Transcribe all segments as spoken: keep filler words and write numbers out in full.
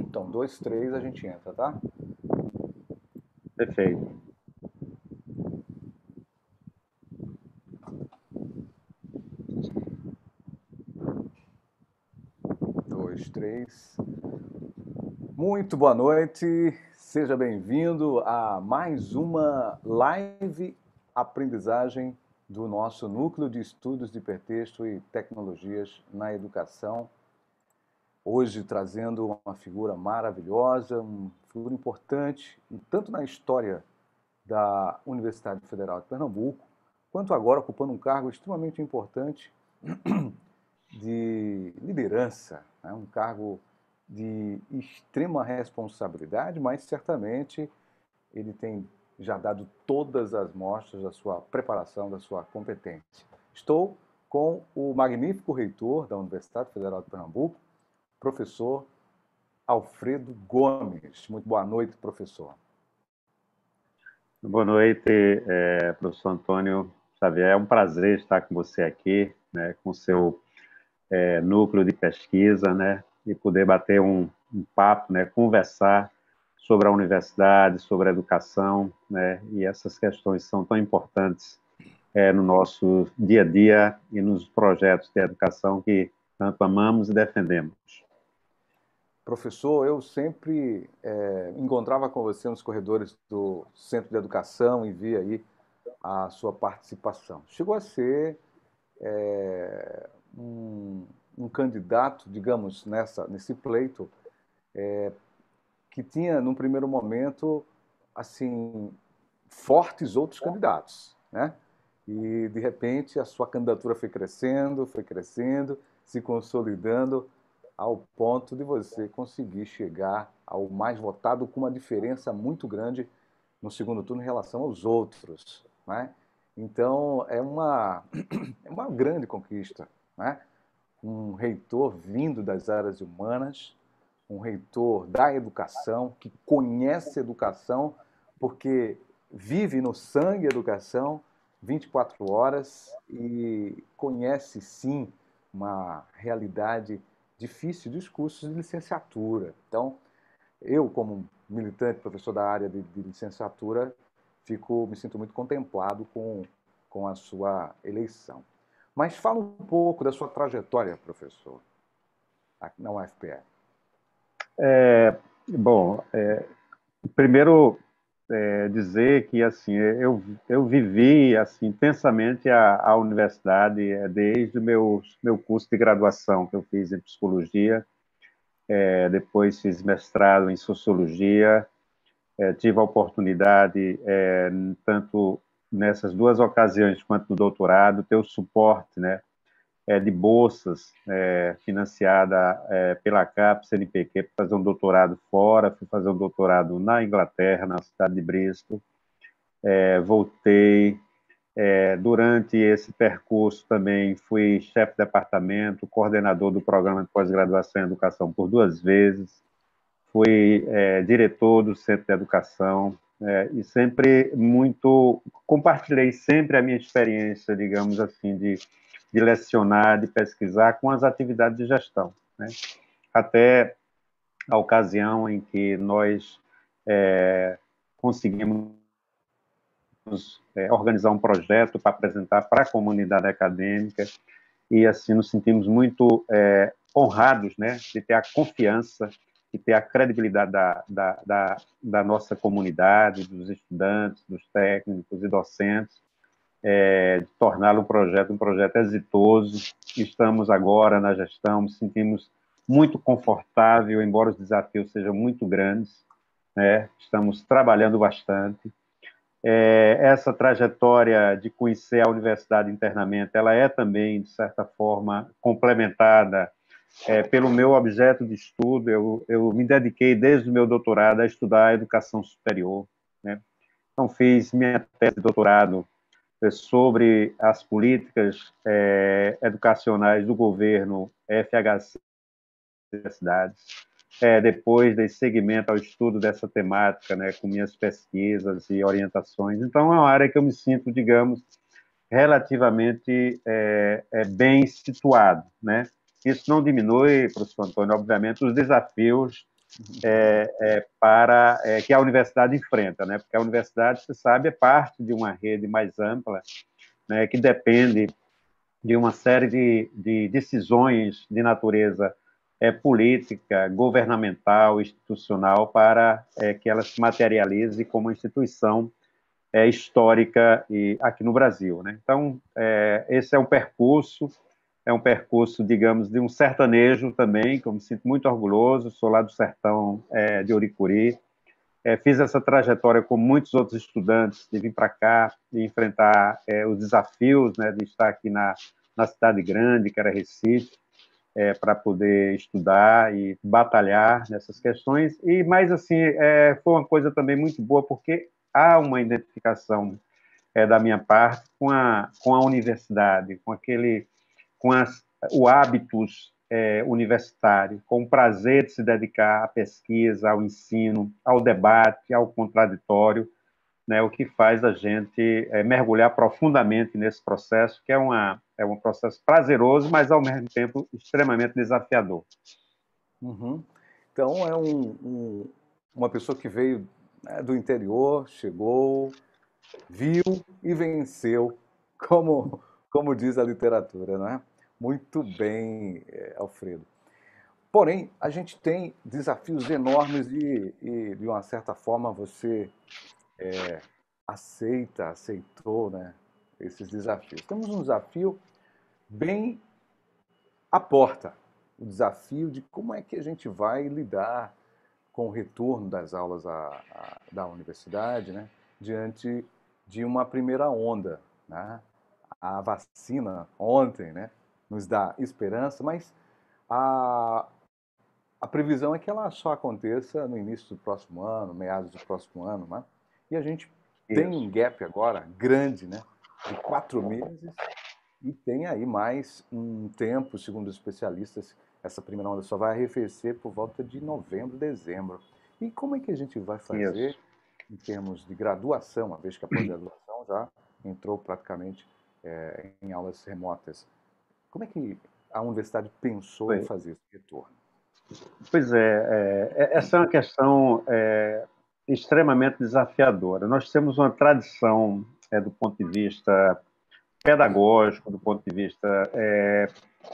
Então, dois, três, a gente entra, tá? Perfeito. Dois, três. Muito boa noite, seja bem-vindo a mais uma live aprendizagem do nosso Núcleo de Estudos de Hipertexto e Tecnologias na Educação. Hoje trazendo uma figura maravilhosa, uma figura importante, tanto na história da Universidade Federal de Pernambuco, quanto agora ocupando um cargo extremamente importante de liderança, né? Um cargo de extrema responsabilidade, mas certamente ele tem já dado todas as mostras da sua preparação, da sua competência. Estou com o magnífico reitor da Universidade Federal de Pernambuco, professor Alfredo Gomes. Muito boa noite, professor. Boa noite, é, professor Antônio Xavier. É um prazer estar com você aqui, né, com o seu é, núcleo de pesquisa, né, e poder bater um, um papo, né, conversar sobre a universidade, sobre a educação, né, e essas questões são tão importantes é, no nosso dia a dia e nos projetos de educação que tanto amamos e defendemos. Professor, eu sempre é, encontrava com você nos corredores do Centro de Educação e via aí a sua participação. Chegou a ser é, um, um candidato, digamos, nessa, nesse pleito, é, que tinha, num primeiro momento, assim, fortes outros candidatos, né? E, de repente, a sua candidatura foi crescendo, foi crescendo, se consolidando, ao ponto de você conseguir chegar ao mais votado com uma diferença muito grande no segundo turno em relação aos outros, né? Então, é uma, é uma grande conquista, né? Um reitor vindo das áreas humanas, um reitor da educação, que conhece educação, porque vive no sangue a educação vinte e quatro horas e conhece, sim, uma realidade difícil dos cursos de licenciatura. Então, eu, como militante, professor da área de, de licenciatura, fico, me sinto muito contemplado com, com a sua eleição. Mas fala um pouco da sua trajetória, professor, aqui na U F P E. É, bom, é, primeiro é, dizer que assim eu, eu vivi assim intensamente a, a universidade é, desde o meu, meu curso de graduação que eu fiz em psicologia, é, depois fiz mestrado em sociologia, é, tive a oportunidade, é, tanto nessas duas ocasiões quanto no doutorado, ter o suporte, né, é, de bolsas é, financiada é, pela CAPES, C N P Q, para fazer um doutorado fora, fui fazer um doutorado na Inglaterra, na cidade de Bristol, é, voltei, é, durante esse percurso também fui chefe de departamento, coordenador do programa de pós-graduação em educação por duas vezes, fui é, diretor do Centro de Educação, é, e sempre muito, compartilhei sempre a minha experiência, digamos assim, de, de lecionar, de pesquisar com as atividades de gestão, né? Até a ocasião em que nós é, conseguimos é, organizar um projeto para apresentar para a comunidade acadêmica e assim nos sentimos muito é, honrados, né, de ter a confiança e ter a credibilidade da, da, da, da nossa comunidade, dos estudantes, dos técnicos e docentes, é, de torná-lo um projeto, um projeto exitoso. Estamos agora na gestão, nos sentimos muito confortável, embora os desafios sejam muito grandes, né? Estamos trabalhando bastante. É, essa trajetória de conhecer a universidade internamente, ela é também, de certa forma, complementada é, pelo meu objeto de estudo. Eu, eu me dediquei, desde o meu doutorado, a estudar a educação superior, né? Então, fiz minha tese de doutorado sobre as políticas é, educacionais do governo F H C das cidades. É, depois dei seguimento ao estudo dessa temática, né, com minhas pesquisas e orientações. Então, é uma área que eu me sinto, digamos, relativamente é, é, bem situado, né? Isso não diminui, professor Antônio, obviamente, os desafios é, é, para é, que a universidade enfrenta, né? Porque a universidade, você sabe, é parte de uma rede mais ampla, né, que depende de uma série de, de decisões de natureza é, política, governamental, institucional, para é, que ela se materialize como instituição é, histórica e, aqui no Brasil, né? Então, é, esse é um percurso, é um percurso, digamos, de um sertanejo também, que eu me sinto muito orgulhoso, sou lá do sertão é, de Oricuri, é, fiz essa trajetória com muitos outros estudantes, de vir para cá e enfrentar é, os desafios, né, de estar aqui na, na cidade grande, que era Recife, é, para poder estudar e batalhar nessas questões. E, mas, assim, é, foi uma coisa também muito boa, porque há uma identificação é, da minha parte com a, com a universidade, com aquele, com as, o hábitos é, universitário, com o prazer de se dedicar à pesquisa, ao ensino, ao debate, ao contraditório, né, o que faz a gente é, mergulhar profundamente nesse processo, que é, uma, é um processo prazeroso, mas, ao mesmo tempo, extremamente desafiador. Uhum. Então, é um, um, uma pessoa que veio, né, do interior, chegou, viu e venceu, como, como diz a literatura, não é? Muito bem, Alfredo. Porém, a gente tem desafios enormes e, e de uma certa forma, você é, aceita, aceitou, né, esses desafios. Temos um desafio bem à porta, o desafio de como é que a gente vai lidar com o retorno das aulas à, à, da universidade, né, diante de uma primeira onda, né? A vacina ontem, né, nos dá esperança, mas a, a previsão é que ela só aconteça no início do próximo ano, meados do próximo ano, né? E a gente tem Isso. um gap agora grande, né, de quatro meses, e tem aí mais um tempo, segundo os especialistas, essa primeira onda só vai arrefecer por volta de novembro, dezembro. E como é que a gente vai fazer Isso. em termos de graduação, uma vez que a pós-graduação já entrou praticamente é, em aulas remotas? Como é que a universidade pensou em Pois, fazer esse retorno? pois é, é, essa é uma questão é, extremamente desafiadora. Nós temos uma tradição, é, do ponto de vista pedagógico, do ponto de vista é,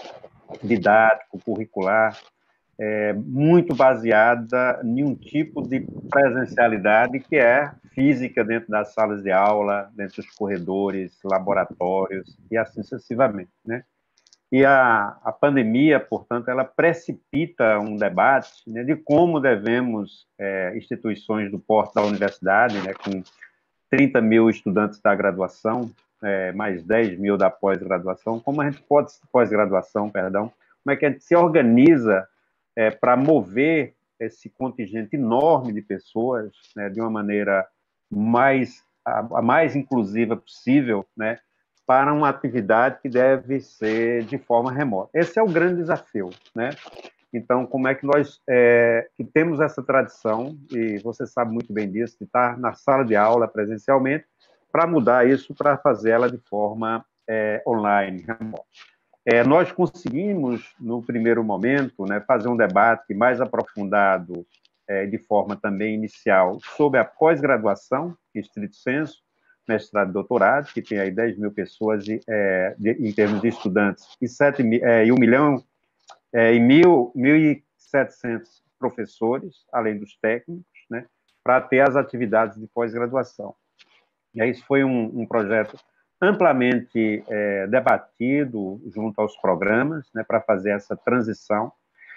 didático, curricular, é, muito baseada em um tipo de presencialidade que é física dentro das salas de aula, dentro dos corredores, laboratórios e assim sucessivamente, né? E a, a pandemia, portanto, ela precipita um debate, né, de como devemos, é, instituições do porte da universidade, né, com trinta mil estudantes da graduação, é, mais dez mil da pós-graduação, como a gente pode, pós-graduação, perdão, como é que a gente se organiza é, para mover esse contingente enorme de pessoas, né, de uma maneira mais, a, a mais inclusiva possível, né, para uma atividade que deve ser de forma remota. Esse é o grande desafio, né? Então, como é que nós é, que temos essa tradição, e você sabe muito bem disso, de estar na sala de aula presencialmente, para mudar isso, para fazer ela de forma é, online, remota. É, nós conseguimos, no primeiro momento, né, fazer um debate mais aprofundado, é, de forma também inicial, sobre a pós-graduação, em estrito senso, mestrado e doutorado, que tem aí dez mil pessoas é, de, em termos de estudantes, e, sete, é, e um milhão é, e mil, mil e setecentos professores, além dos técnicos, né, para ter as atividades de pós-graduação. E aí isso foi um, um projeto amplamente é, debatido junto aos programas, né, para fazer essa transição.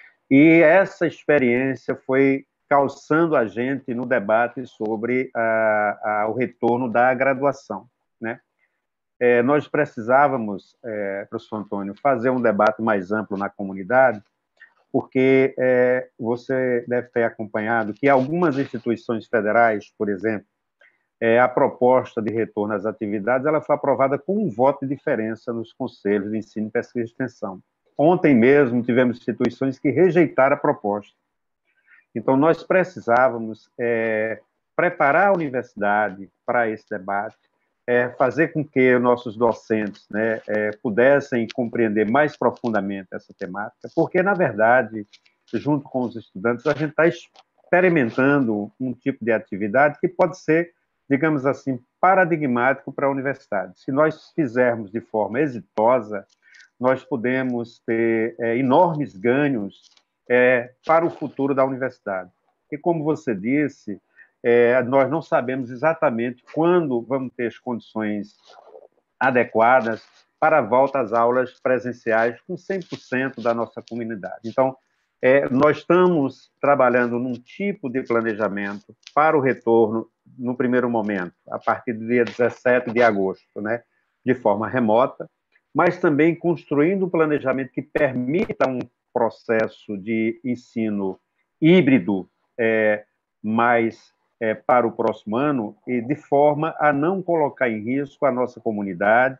E essa experiência foi calçando a gente no debate sobre a, a, o retorno da graduação, né? É, nós precisávamos, é, professor Antônio, fazer um debate mais amplo na comunidade, porque é, você deve ter acompanhado que algumas instituições federais, por exemplo, é, a proposta de retorno às atividades ela foi aprovada com um voto de diferença nos conselhos de ensino, pesquisa e extensão. Ontem mesmo tivemos instituições que rejeitaram a proposta. Então, nós precisávamos é, preparar a universidade para esse debate, é, fazer com que nossos docentes, né, é, pudessem compreender mais profundamente essa temática, porque, na verdade, junto com os estudantes, a gente está experimentando um tipo de atividade que pode ser, digamos assim, paradigmático para a universidade. Se nós fizermos de forma exitosa, nós podemos ter é, enormes ganhos é, para o futuro da universidade. E, como você disse, é, nós não sabemos exatamente quando vamos ter as condições adequadas para a volta às aulas presenciais com cem por cento da nossa comunidade. Então, é, nós estamos trabalhando num tipo de planejamento para o retorno no primeiro momento, a partir do dia dezessete de agosto, né, de forma remota, mas também construindo um planejamento que permita um processo de ensino híbrido é, mais é, para o próximo ano, e de forma a não colocar em risco a nossa comunidade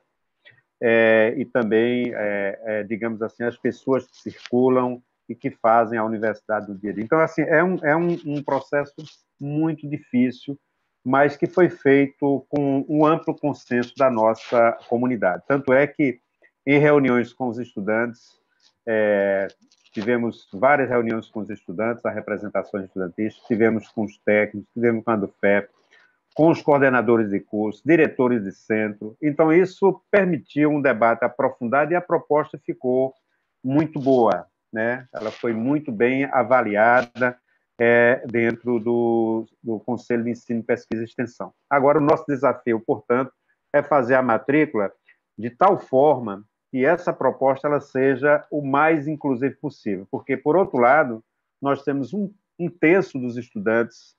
é, e também, é, é, digamos assim, as pessoas que circulam e que fazem a universidade do dia a dia. Então, assim, é um, é um, um processo muito difícil, mas que foi feito com um amplo consenso da nossa comunidade. Tanto é que, em reuniões com os estudantes, é, tivemos várias reuniões com os estudantes, a representação estudantil, tivemos com os técnicos, tivemos com a do F E P, com os coordenadores de curso, diretores de centro. Então, isso permitiu um debate aprofundado e a proposta ficou muito boa, né? Ela foi muito bem avaliada é, dentro do, do Conselho de Ensino, Pesquisa e Extensão. Agora, o nosso desafio, portanto, é fazer a matrícula de tal forma que essa proposta ela seja o mais inclusiva possível, porque, por outro lado, nós temos um, um terço dos estudantes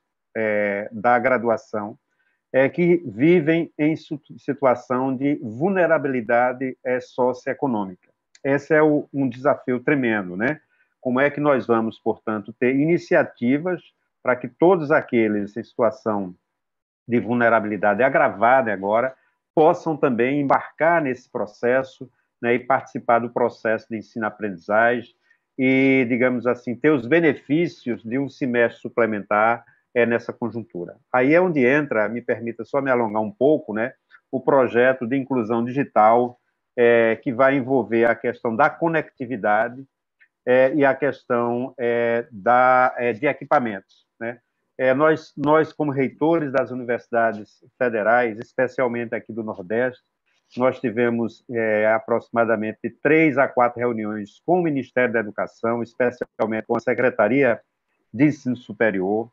é, da graduação é, que vivem em situação de vulnerabilidade é, socioeconômica. Esse é o, um desafio tremendo, né? Como é que nós vamos, portanto, ter iniciativas para que todos aqueles em situação de vulnerabilidade agravada agora possam também embarcar nesse processo, né, e participar do processo de ensino-aprendizagem e, digamos assim, ter os benefícios de um semestre suplementar é, nessa conjuntura. Aí é onde entra, me permita só me alongar um pouco, né, o projeto de inclusão digital, é, que vai envolver a questão da conectividade é, e a questão é, da, é, de equipamentos, né? É, nós, nós, como reitores das universidades federais, especialmente aqui do Nordeste, nós tivemos é, aproximadamente três a quatro reuniões com o Ministério da Educação, especialmente com a Secretaria de Ensino Superior.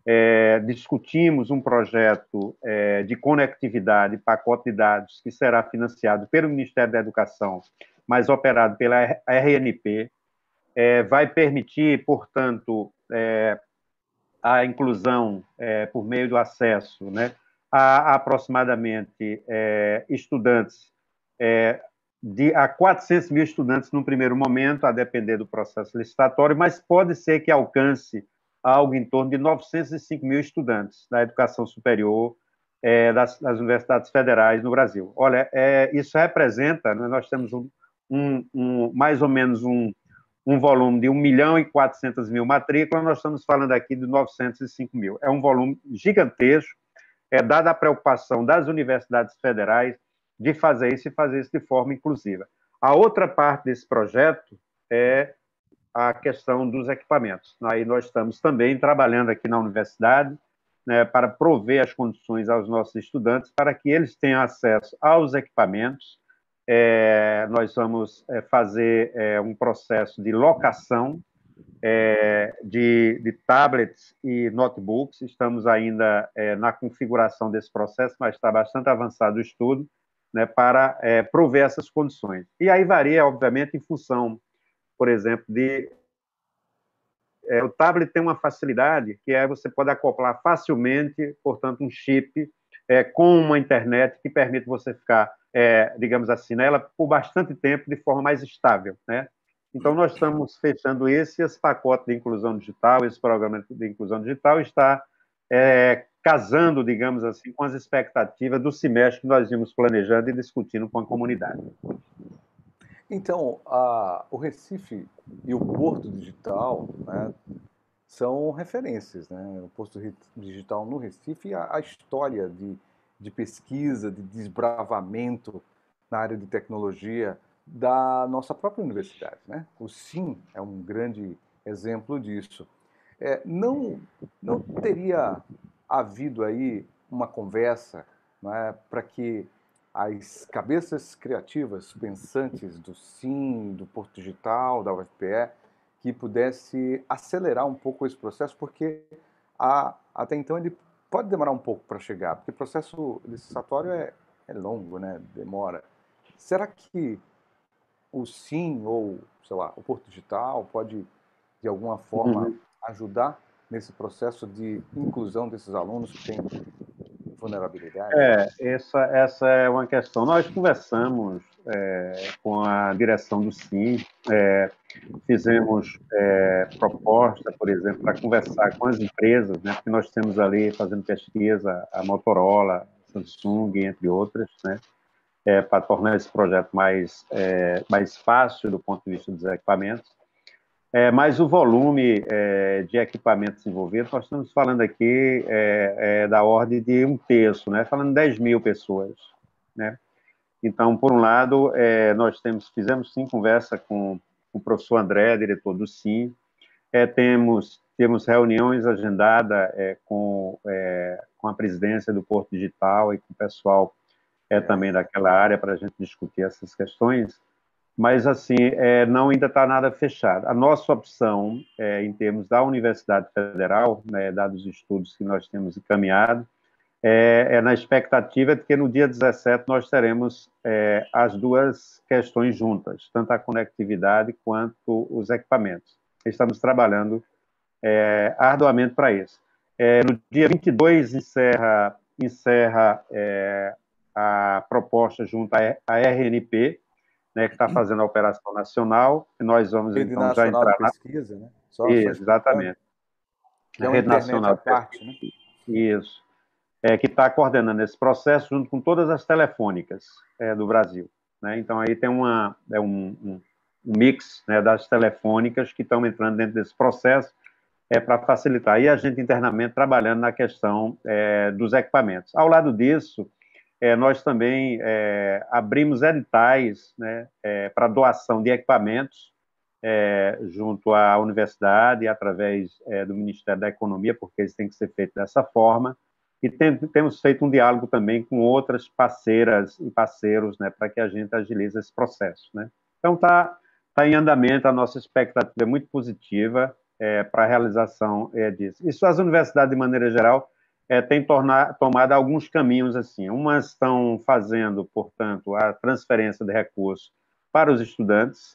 É, discutimos um projeto é, de conectividade, pacote de dados, que será financiado pelo Ministério da Educação, mas operado pela R N P. É, vai permitir, portanto, é, a inclusão é, por meio do acesso, né, a, a aproximadamente é, estudantes, é, de, a quatrocentos mil estudantes no primeiro momento, a depender do processo licitatório, mas pode ser que alcance algo em torno de novecentos e cinco mil estudantes da educação superior é, das, das universidades federais no Brasil. Olha, é, isso representa, né, nós temos um, um, um, mais ou menos um um volume de um milhão e quatrocentas mil matrículas, nós estamos falando aqui de novecentos e cinco mil. É um volume gigantesco, é, dada a preocupação das universidades federais de fazer isso e fazer isso de forma inclusiva. A outra parte desse projeto é a questão dos equipamentos. Aí nós estamos também trabalhando aqui na universidade, né, para prover as condições aos nossos estudantes para que eles tenham acesso aos equipamentos. É, nós vamos é, fazer é, um processo de locação é, de, de tablets e notebooks. Estamos ainda é, na configuração desse processo, mas está bastante avançado o estudo, né, para é, prover essas condições. E aí varia, obviamente, em função, por exemplo, de... É, o tablet tem uma facilidade, que é você pode acoplar facilmente, portanto, um chip é, com uma internet que permite você ficar, é, digamos assim, nela por bastante tempo de forma mais estável, né? Então, nós estamos fechando esse, esse pacote de inclusão digital, esse programa de inclusão digital está é, casando, digamos assim, com as expectativas do semestre que nós vimos planejando e discutindo com a comunidade. Então, a, o Recife e o Porto Digital, né, são referências, né? O Porto Digital no Recife, a, a história de, de pesquisa, de desbravamento na área de tecnologia da nossa própria universidade, né? O SIM é um grande exemplo disso. É, não, não teria havido aí uma conversa, né, para que as cabeças criativas, pensantes do SIM, do Porto Digital, da U F P E, que pudesse acelerar um pouco esse processo, porque a, até então ele pode demorar um pouco para chegar, porque o processo licitatório é, é longo, né, demora. Será que o SIM ou, sei lá, o Porto Digital pode, de alguma forma, Uhum. ajudar nesse processo de inclusão desses alunos que têm vulnerabilidade? É, essa, essa é uma questão. Nós conversamos é, com a direção do SIM, é, fizemos é, proposta, por exemplo, para conversar com as empresas, né, porque nós temos ali, fazendo pesquisa, a Motorola, Samsung, entre outras, né, é, para tornar esse projeto mais, é, mais fácil do ponto de vista dos equipamentos. É, mas o volume é, de equipamentos envolvidos, nós estamos falando aqui é, é, da ordem de um terço, né? Falando de dez mil pessoas, né? Então, por um lado, é, nós temos, fizemos sim conversa com, com o professor André, diretor do SIM, é, temos, temos reuniões agendadas é, com, é, com a presidência do Porto Digital e com o pessoal é, também daquela área para a gente discutir essas questões, mas, assim, é, não ainda está nada fechado. A nossa opção, é, em termos da Universidade Federal, né, dados os estudos que nós temos encaminhado, é, é na expectativa de que no dia dezessete nós teremos é, as duas questões juntas, tanto a conectividade quanto os equipamentos. Estamos trabalhando é, arduamente para isso. É, no dia vinte e dois encerra, encerra é, a proposta junto à R N P, né, que está fazendo a operação nacional, e nós vamos, Rede então, já Nacional de entrar na... Pesquisa, né? Só, só explicando, Exatamente. que A é uma Rede internet Nacional à de Pesquisa. parte, né? Isso. É, que está coordenando esse processo junto com todas as telefônicas é, do Brasil. Né? Então, aí tem uma, é um, um, um mix, né, das telefônicas que estão entrando dentro desse processo é, para facilitar. E a gente internamente trabalhando na questão é, dos equipamentos. Ao lado disso, é, nós também é, abrimos editais, né, é, para doação de equipamentos é, junto à universidade, através é, do Ministério da Economia, porque isso tem que ser feito dessa forma. E tem, temos feito um diálogo também com outras parceiras e parceiros, né, para que a gente agilize esse processo. Né? Então, está tá em andamento, a nossa expectativa é muito positiva é, para a realização é, disso. Isso, as universidades, de maneira geral, é, têm tornar, tomado alguns caminhos assim. Umas estão fazendo, portanto, a transferência de recursos para os estudantes,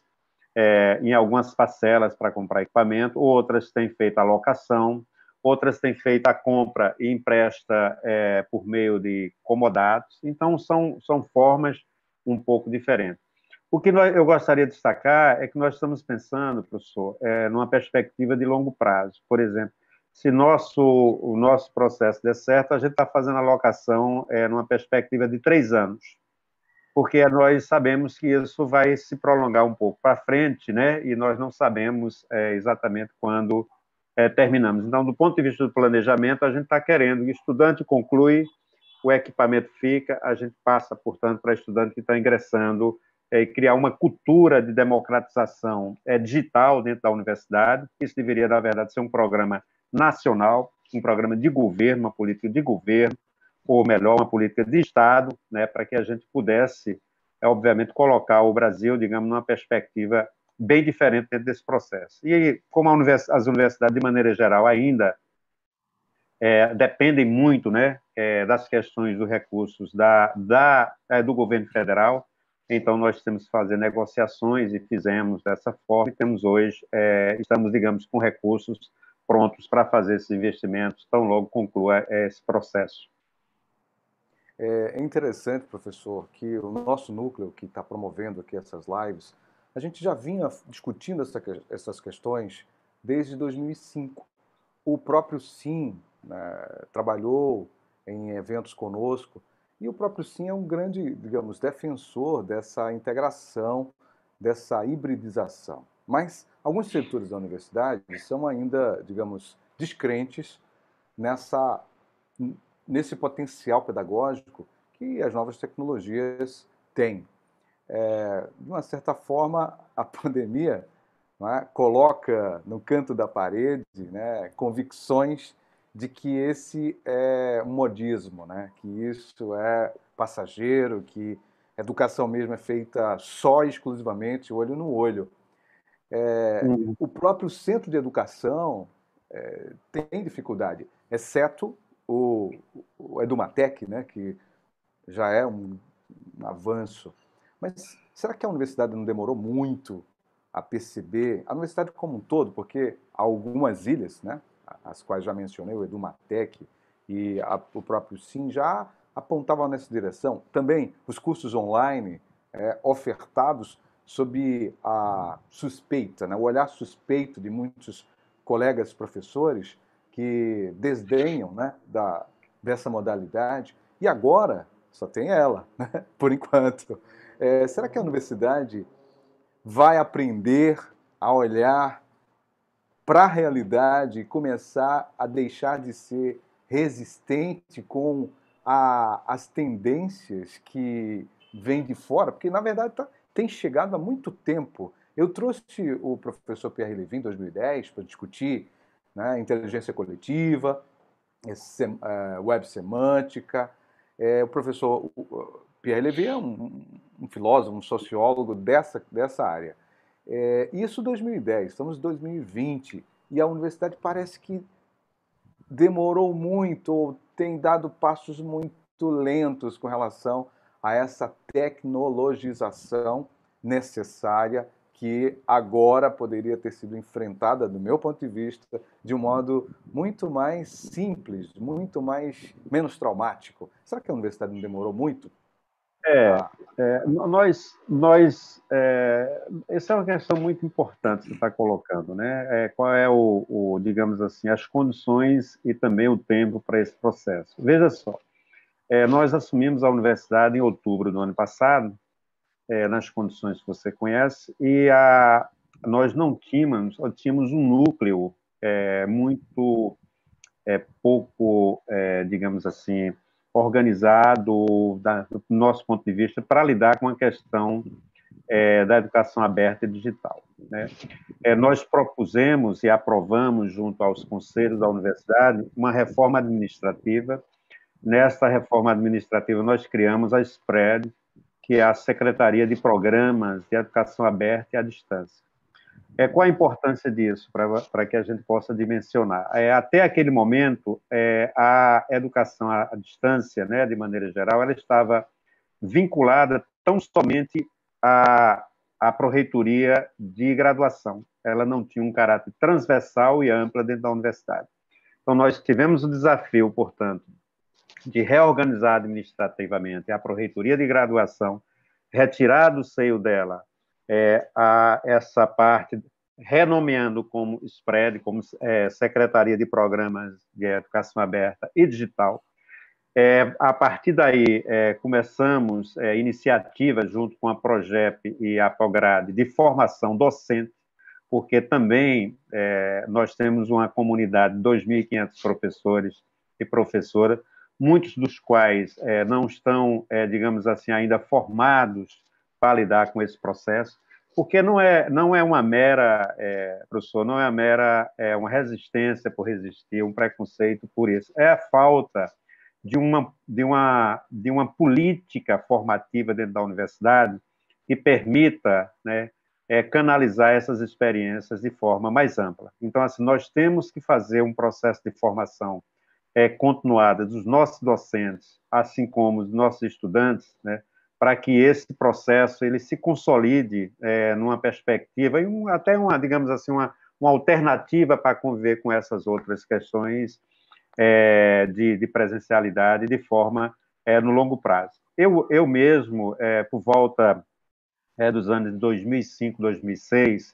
é, em algumas parcelas para comprar equipamento, outras têm feito a locação, outras têm feito a compra e empresta é, por meio de comodatos. Então, são, são formas um pouco diferentes. O que nós, eu gostaria de destacar é que nós estamos pensando, professor, é, numa perspectiva de longo prazo. Por exemplo, se nosso, o nosso processo der certo, a gente está fazendo a locação é, numa perspectiva de três anos, porque nós sabemos que isso vai se prolongar um pouco para frente, né? E nós não sabemos é, exatamente quando é, terminamos. Então, do ponto de vista do planejamento, a gente está querendo que o estudante conclui, o equipamento fica, a gente passa, portanto, para estudante que está ingressando é, criar uma cultura de democratização é, digital dentro da universidade. Isso deveria, na verdade, ser um programa nacional, um programa de governo, uma política de governo, ou melhor, uma política de Estado, né, para que a gente pudesse, é, obviamente, colocar o Brasil, digamos, numa perspectiva bem diferente dentro desse processo. E como univers as universidades, de maneira geral, ainda é, dependem muito, né, é, das questões dos recursos da, da, é, do governo federal, então nós temos que fazer negociações e fizemos dessa forma, e temos hoje, é, estamos, digamos, com recursos prontos para fazer esses investimentos, tão logo conclua esse processo. É interessante, professor, que o nosso núcleo que está promovendo aqui essas lives, a gente já vinha discutindo essa, essas questões desde dois mil e cinco. O próprio SIM, né, trabalhou em eventos conosco, e o próprio SIM é um grande, digamos, defensor dessa integração, dessa hibridização. Mas alguns setores da universidade são ainda, digamos, descrentes nessa, nesse potencial pedagógico que as novas tecnologias têm. É, de uma certa forma, a pandemia não é? Coloca no canto da parede, né, convicções de que esse é um modismo, né, que isso é passageiro, que educação mesmo é feita só e exclusivamente olho no olho. É, Uhum. o próprio centro de educação é, tem dificuldade, exceto o, o Edumatec, né, que já é um, um avanço. Mas será que a universidade não demorou muito a perceber, a universidade como um todo, porque há algumas ilhas, né, as quais já mencionei, o Edumatec e a, o próprio Sim, já apontavam nessa direção. Também os cursos online é, ofertados sob a suspeita, né, o olhar suspeito de muitos colegas professores que desdenham, né, da, dessa modalidade. E agora só tem ela, né, por enquanto. É, será que a universidade vai aprender a olhar para a realidade e começar a deixar de ser resistente com a, as tendências que vêm de fora? Porque, na verdade, tá, tem chegado há muito tempo. Eu trouxe o professor Pierre Levy em dois mil e dez para discutir, né, inteligência coletiva, web semântica. É, o professor Pierre Levy é um, um filósofo, um sociólogo dessa, dessa área. É, isso em dois mil e dez, estamos em dois mil e vinte, e a universidade parece que demorou muito, ou tem dado passos muito lentos com relação a essa tecnologização necessária que agora poderia ter sido enfrentada, do meu ponto de vista, de um modo muito mais simples, muito mais menos traumático. Será que a universidade não demorou muito? É, Ah, é, nós, nós é, essa é uma questão muito importante que você está colocando, né? É, qual é o, o, digamos assim, as condições e também o tempo para esse processo? Veja só, é, nós assumimos a universidade em outubro do ano passado, é, nas condições que você conhece, e a, nós não tínhamos, tínhamos um núcleo é, muito é, pouco, é, digamos assim, organizado, da, do nosso ponto de vista, para lidar com a questão é, da educação aberta e digital. Né? É, nós propusemos e aprovamos, junto aos conselhos da universidade, uma reforma administrativa. Nesta reforma administrativa, nós criamos a SPRED, que é a Secretaria de Programas de Educação Aberta e à Distância. É, qual a importância disso para que a gente possa dimensionar? É, até aquele momento, é, a educação à, à distância, né, de maneira geral, ela estava vinculada tão somente à, à pró-reitoria de graduação. Ela não tinha um caráter transversal e amplo dentro da universidade. Então, nós tivemos o desafio, portanto, de reorganizar administrativamente a pró-reitoria de graduação, retirar do seio dela é, a, essa parte, renomeando como SPRED, como é, Secretaria de Programas de Educação Aberta e Digital. É, a partir daí, é, começamos é, iniciativas junto com a PROGEP e a PROGRADE de formação docente, porque também é, nós temos uma comunidade de dois mil e quinhentos professores e professoras, muitos dos quais é, não estão, é, digamos assim, ainda formados para lidar com esse processo, porque não é, não é uma mera, é, professor, não é uma mera é, uma resistência por resistir, um preconceito por isso. É a falta de uma, de uma, de uma política formativa dentro da universidade que permita, né, é, canalizar essas experiências de forma mais ampla. Então, assim, nós temos que fazer um processo de formação é, continuada dos nossos docentes, assim como dos nossos estudantes, né, para que esse processo ele se consolide é, numa perspectiva e um, até uma, digamos assim, uma, uma alternativa para conviver com essas outras questões é, de, de presencialidade de forma é, no longo prazo. Eu, eu mesmo, é, por volta é, dos anos de dois mil e cinco, dois mil e seis,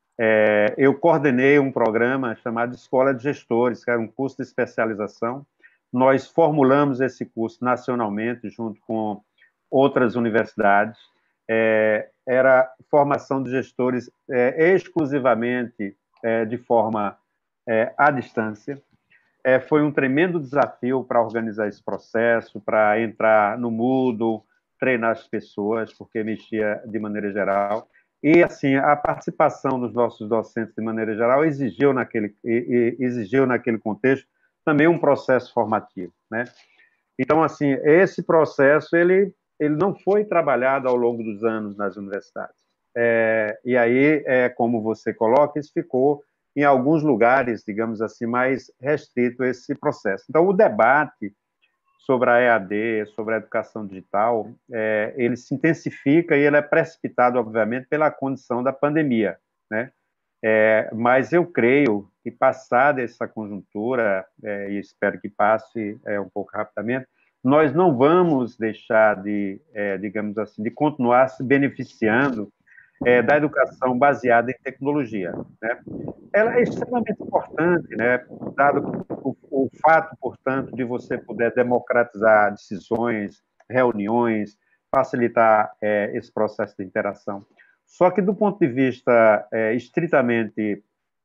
é, eu coordenei um programa chamado Escola de Gestores, que era um curso de especialização. Nós formulamos esse curso nacionalmente, junto com outras universidades. É, era formação de gestores é, exclusivamente é, de forma é, à distância. É, foi um tremendo desafio para organizar esse processo, para entrar no Moodle, treinar as pessoas, porque mexia de maneira geral. E, assim, a participação dos nossos docentes, de maneira geral, exigiu naquele, exigiu naquele contexto também um processo formativo, né? Então, assim, esse processo, ele, ele não foi trabalhado ao longo dos anos nas universidades. É, e aí, é, como você coloca, isso ficou em alguns lugares, digamos assim, mais restrito esse processo. Então, o debate sobre a E A D, sobre a educação digital, é, ele se intensifica e ele é precipitado, obviamente, pela condição da pandemia, né? É, mas eu creio que, passada essa conjuntura, é, e espero que passe é, um pouco rapidamente, nós não vamos deixar de, é, digamos assim, de continuar se beneficiando é, da educação baseada em tecnologia, né? Ela é extremamente importante, né? Dado o, o fato, portanto, de você poder democratizar decisões, reuniões, facilitar é, esse processo de interação. Só que, do ponto de vista é, estritamente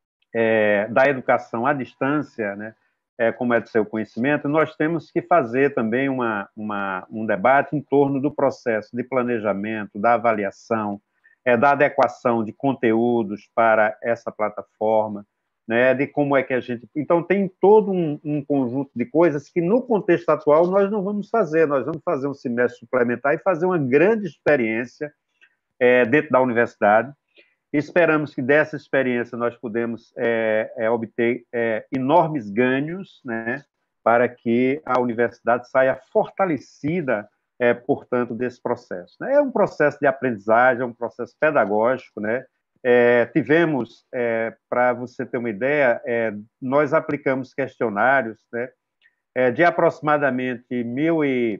é, da educação à distância, né, é, como é do seu conhecimento, nós temos que fazer também uma, uma, um debate em torno do processo de planejamento, da avaliação, é, da adequação de conteúdos para essa plataforma, né, de como é que a gente... Então, tem todo um, um conjunto de coisas que, no contexto atual, nós não vamos fazer. Nós vamos fazer um semestre suplementar e fazer uma grande experiência é, dentro da universidade. Esperamos que dessa experiência nós podemos é, é, obter é, enormes ganhos, né, para que a universidade saia fortalecida, é, portanto, desse processo. É um processo de aprendizagem, é um processo pedagógico, né? É, tivemos, é, para você ter uma ideia, é, nós aplicamos questionários, né, é, de aproximadamente mil e,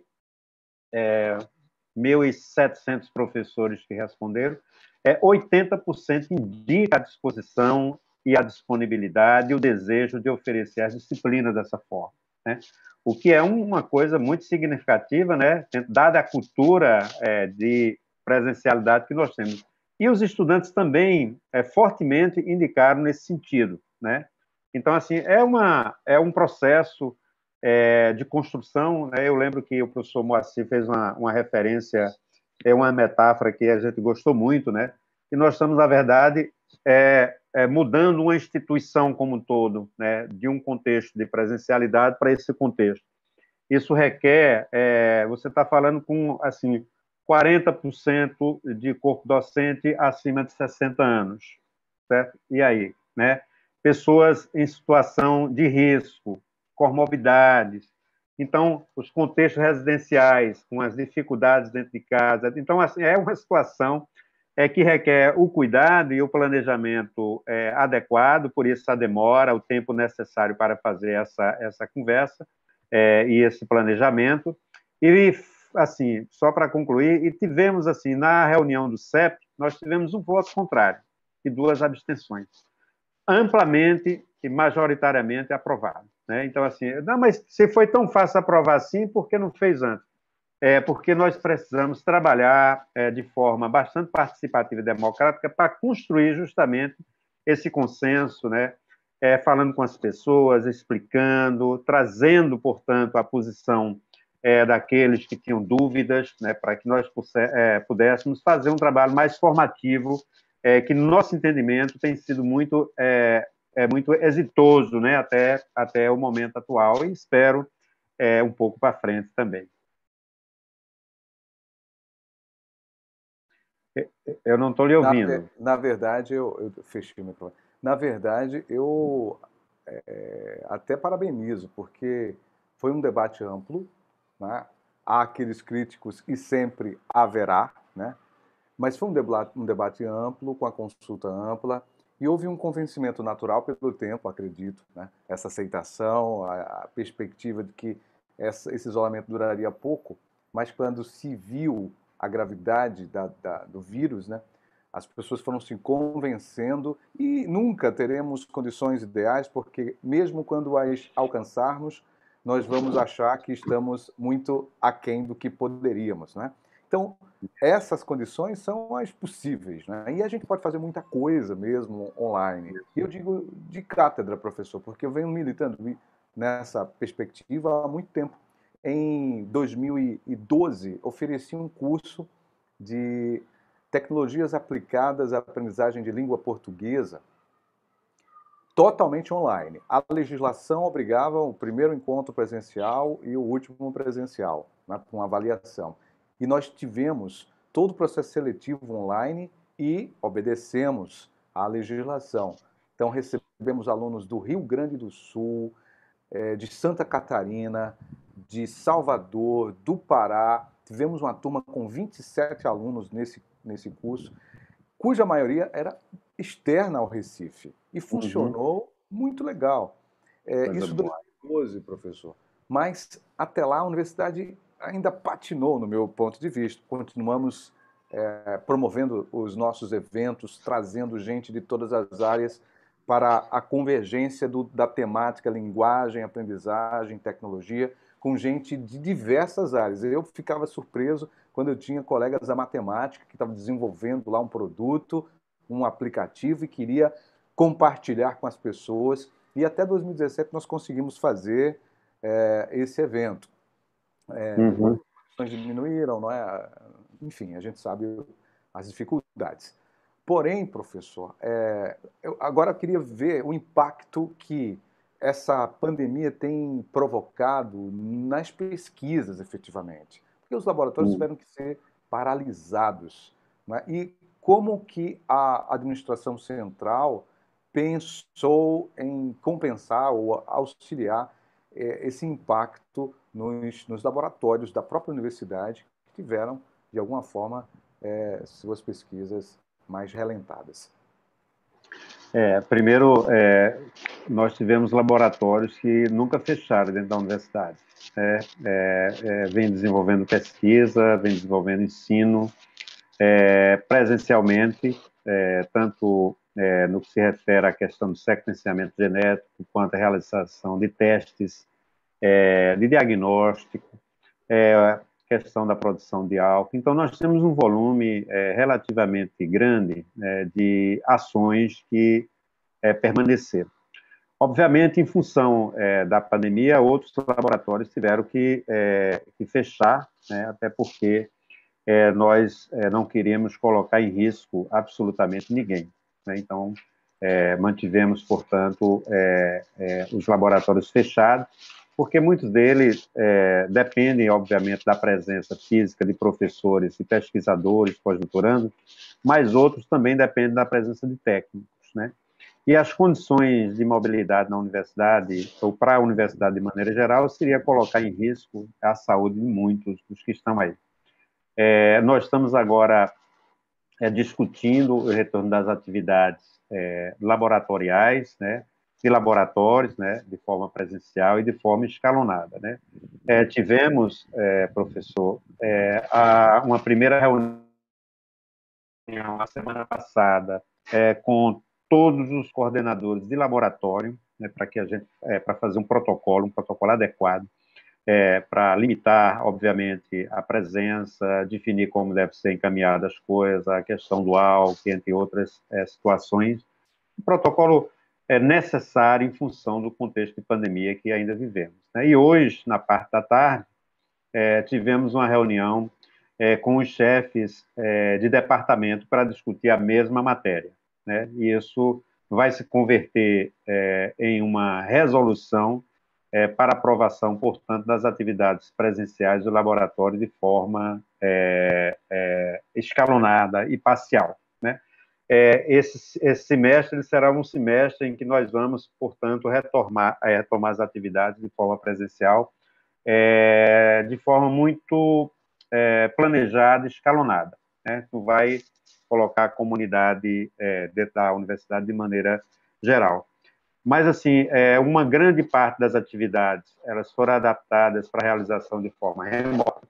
é, mil e setecentos professores que responderam, é, oitenta por cento indica a disposição e a disponibilidade e o desejo de oferecer as disciplinas dessa forma, né? O que é uma coisa muito significativa, né? Dada a cultura é, de presencialidade que nós temos. E os estudantes também é, fortemente indicaram nesse sentido, né? Então, assim, é, uma, é um processo é, de construção, né? Eu lembro que o professor Moacir fez uma, uma referência, é uma metáfora que a gente gostou muito, né? Que nós estamos, na verdade, é, é, mudando uma instituição como um todo, né? De um contexto de presencialidade para esse contexto. Isso requer, é, você está falando com, assim, quarenta por cento de corpo docente acima de sessenta anos, certo? E aí, né? Pessoas em situação de risco, comorbidades. Então, os contextos residenciais, com as dificuldades dentro de casa. Então, assim, é uma situação é, que requer o cuidado e o planejamento é, adequado, por isso a demora, o tempo necessário para fazer essa, essa conversa é, e esse planejamento. E, assim, só para concluir, e tivemos, assim, na reunião do C E P, nós tivemos um voto contrário e duas abstenções amplamente e majoritariamente aprovado, né? Então, assim, não, mas se foi tão fácil aprovar assim, por que não fez antes? É porque nós precisamos trabalhar é, de forma bastante participativa e democrática para construir justamente esse consenso, né? É, falando com as pessoas, explicando, trazendo, portanto, a posição é, daqueles que tinham dúvidas, né, para que nós é, pudéssemos fazer um trabalho mais formativo, é, que, no nosso entendimento, tem sido muito, é, é muito exitoso, né, até, até o momento atual, e espero é, um pouco para frente também. Eu não estou lhe Na, ver- ouvindo. na verdade, eu, eu fechei o microfone. Na verdade, eu é, até parabenizo, porque foi um debate amplo, né? Há aqueles críticos e sempre haverá, né? Mas foi um debate, um debate amplo, com a consulta ampla, e houve um convencimento natural pelo tempo, acredito, né? Essa aceitação, a, a perspectiva de que essa, esse isolamento duraria pouco, mas quando se viu a gravidade da, da, do vírus, né? As pessoas foram se convencendo e nunca teremos condições ideais, porque mesmo quando as alcançarmos, nós vamos achar que estamos muito aquém do que poderíamos, né? Então, essas condições são as possíveis, né? E a gente pode fazer muita coisa mesmo online. E eu digo de cátedra, professor, porque eu venho militando nessa perspectiva há muito tempo. Em dois mil e doze, ofereci um curso de tecnologias aplicadas à aprendizagem de língua portuguesa totalmente online. A legislação obrigava o primeiro encontro presencial e o último presencial, né, com avaliação. E nós tivemos todo o processo seletivo online e obedecemos à legislação. Então, recebemos alunos do Rio Grande do Sul, de Santa Catarina, de Salvador, do Pará. Tivemos uma turma com vinte e sete alunos nesse, nesse curso, cuja maioria era externa ao Recife. E funcionou uhum. muito legal. É, isso em dois mil e doze, professor. Mas, até lá, a universidade ainda patinou, no meu ponto de vista. Continuamos é, promovendo os nossos eventos, trazendo gente de todas as áreas para a convergência do, da temática linguagem, aprendizagem, tecnologia, com gente de diversas áreas. Eu ficava surpreso quando eu tinha colegas da matemática que estavam desenvolvendo lá um produto, um aplicativo e queria compartilhar com as pessoas. E até dois mil e dezessete nós conseguimos fazer é, esse evento. É, uhum. Depois as condições diminuíram, não é? Enfim, a gente sabe as dificuldades. Porém, professor, é, eu agora eu queria ver o impacto que essa pandemia tem provocado nas pesquisas, efetivamente. Porque os laboratórios uhum. tiveram que ser paralisados. Né? E como que a administração central pensou em compensar ou auxiliar é, esse impacto nos, nos laboratórios da própria universidade, que tiveram, de alguma forma, é, suas pesquisas mais relentadas? É, primeiro, é, nós tivemos laboratórios que nunca fecharam dentro da universidade. É, é, é, vem desenvolvendo pesquisa, vem desenvolvendo ensino, é, presencialmente, é, tanto é, no que se refere à questão do sequenciamento genético, quanto à realização de testes, é, de diagnóstico, é, questão da produção de álcool. Então, nós temos um volume é, relativamente grande é, de ações que é, permaneceram. Obviamente, em função é, da pandemia, outros laboratórios tiveram que, é, que fechar, né, até porque é, nós é, não queríamos colocar em risco absolutamente ninguém. Né? Então, é, mantivemos, portanto, é, é, os laboratórios fechados, porque muitos deles é, dependem, obviamente, da presença física de professores e pesquisadores, pós-doutorandos, mas outros também dependem da presença de técnicos, né? E as condições de mobilidade na universidade, ou para a universidade de maneira geral, seria colocar em risco a saúde de muitos dos que estão aí. É, nós estamos agora é, discutindo o retorno das atividades é, laboratoriais, né, de laboratórios, né, de forma presencial e de forma escalonada, né. É, tivemos, é, professor, é, a, uma primeira reunião na semana passada é, com todos os coordenadores de laboratório, né, para que a gente, é, para fazer um protocolo, um protocolo adequado, é, para limitar, obviamente, a presença, definir como deve ser encaminhada as coisas, a questão do álcool, entre outras é, situações. O protocolo é necessário em função do contexto de pandemia que ainda vivemos. Né? E hoje, na parte da tarde, é, tivemos uma reunião é, com os chefes é, de departamento para discutir a mesma matéria. Né? E isso vai se converter é, em uma resolução é, para aprovação, portanto, das atividades presenciais do laboratório de forma é, é, escalonada e parcial. Né? É, esse, esse semestre ele será um semestre em que nós vamos, portanto, retomar, é, retomar as atividades de forma presencial, é, de forma muito é, planejada e escalonada. Né? Tu vai colocar a comunidade é, dentro da universidade de maneira geral. Mas, assim, é, uma grande parte das atividades, elas foram adaptadas para a realização de forma remota,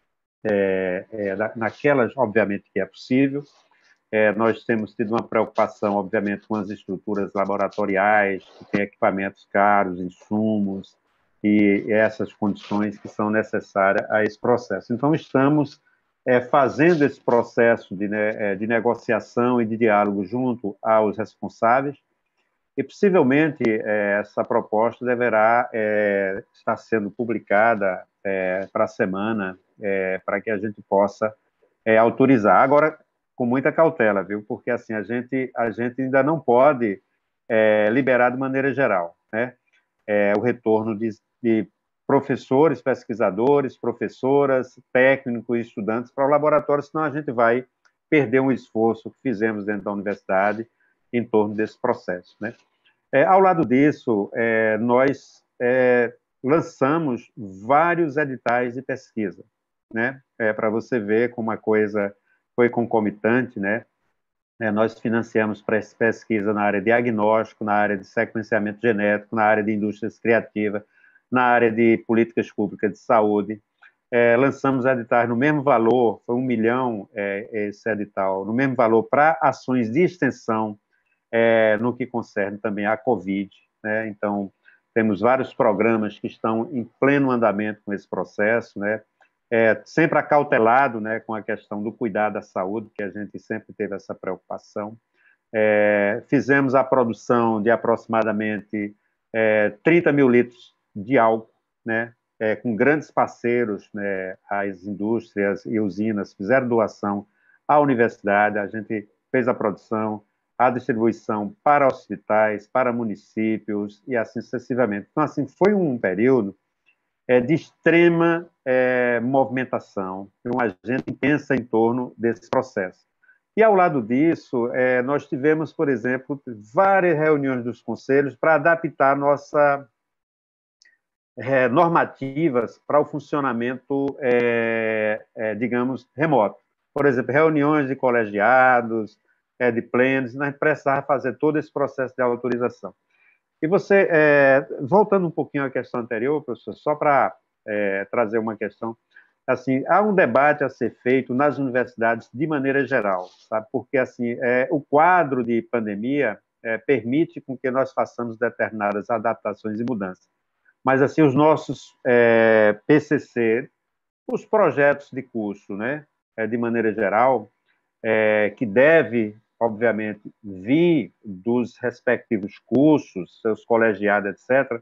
é, é, naquelas, obviamente, que é possível. É, nós temos tido uma preocupação, obviamente, com as estruturas laboratoriais, que têm equipamentos caros, insumos, e essas condições que são necessárias a esse processo. Então, estamos é, fazendo esse processo de, né, de negociação e de diálogo junto aos responsáveis, e possivelmente é, essa proposta deverá é, estar sendo publicada é, para a semana, é, para que a gente possa é, autorizar. Agora, com muita cautela, viu? Porque assim a gente a gente ainda não pode é, liberar de maneira geral, né? É, o retorno de, de professores, pesquisadores, professoras, técnicos e estudantes para o laboratório, senão a gente vai perder um esforço que fizemos dentro da universidade em torno desse processo, né? É, ao lado disso, é, nós é, lançamos vários editais de pesquisa, né? É, para você ver como a coisa foi concomitante, né? É, nós financiamos pesquisa na área de diagnóstico, na área de sequenciamento genético, na área de indústrias criativas, na área de políticas públicas de saúde. É, lançamos editais no mesmo valor, foi um milhão é, esse edital, no mesmo valor para ações de extensão é, no que concerne também à Covid, né? Então, temos vários programas que estão em pleno andamento com esse processo, né? É, sempre acautelado, né, com a questão do cuidado da saúde, que a gente sempre teve essa preocupação. É, fizemos a produção de aproximadamente é, trinta mil litros de álcool, né, é, com grandes parceiros, né, as indústrias e usinas fizeram doação à universidade, a gente fez a produção, a distribuição para hospitais, para municípios e assim sucessivamente. Então, assim, foi um período é, de extrema é, movimentação, uma gente pensa em torno desse processo. E, ao lado disso, é, nós tivemos, por exemplo, várias reuniões dos conselhos para adaptar nossa é, normativas para o funcionamento, é, é, digamos, remoto. Por exemplo, reuniões de colegiados, é, de plenos, nós precisávamos fazer todo esse processo de autorização. E você, é, voltando um pouquinho à questão anterior, professor, só para é, trazer uma questão, assim, há um debate a ser feito nas universidades de maneira geral, sabe? Porque assim, é, o quadro de pandemia é, permite com que nós façamos determinadas adaptações e mudanças. Mas assim, os nossos é, P C C, os projetos de curso, né, é, de maneira geral, é, que deve, obviamente, vir dos respectivos cursos, seus colegiados, etcétera,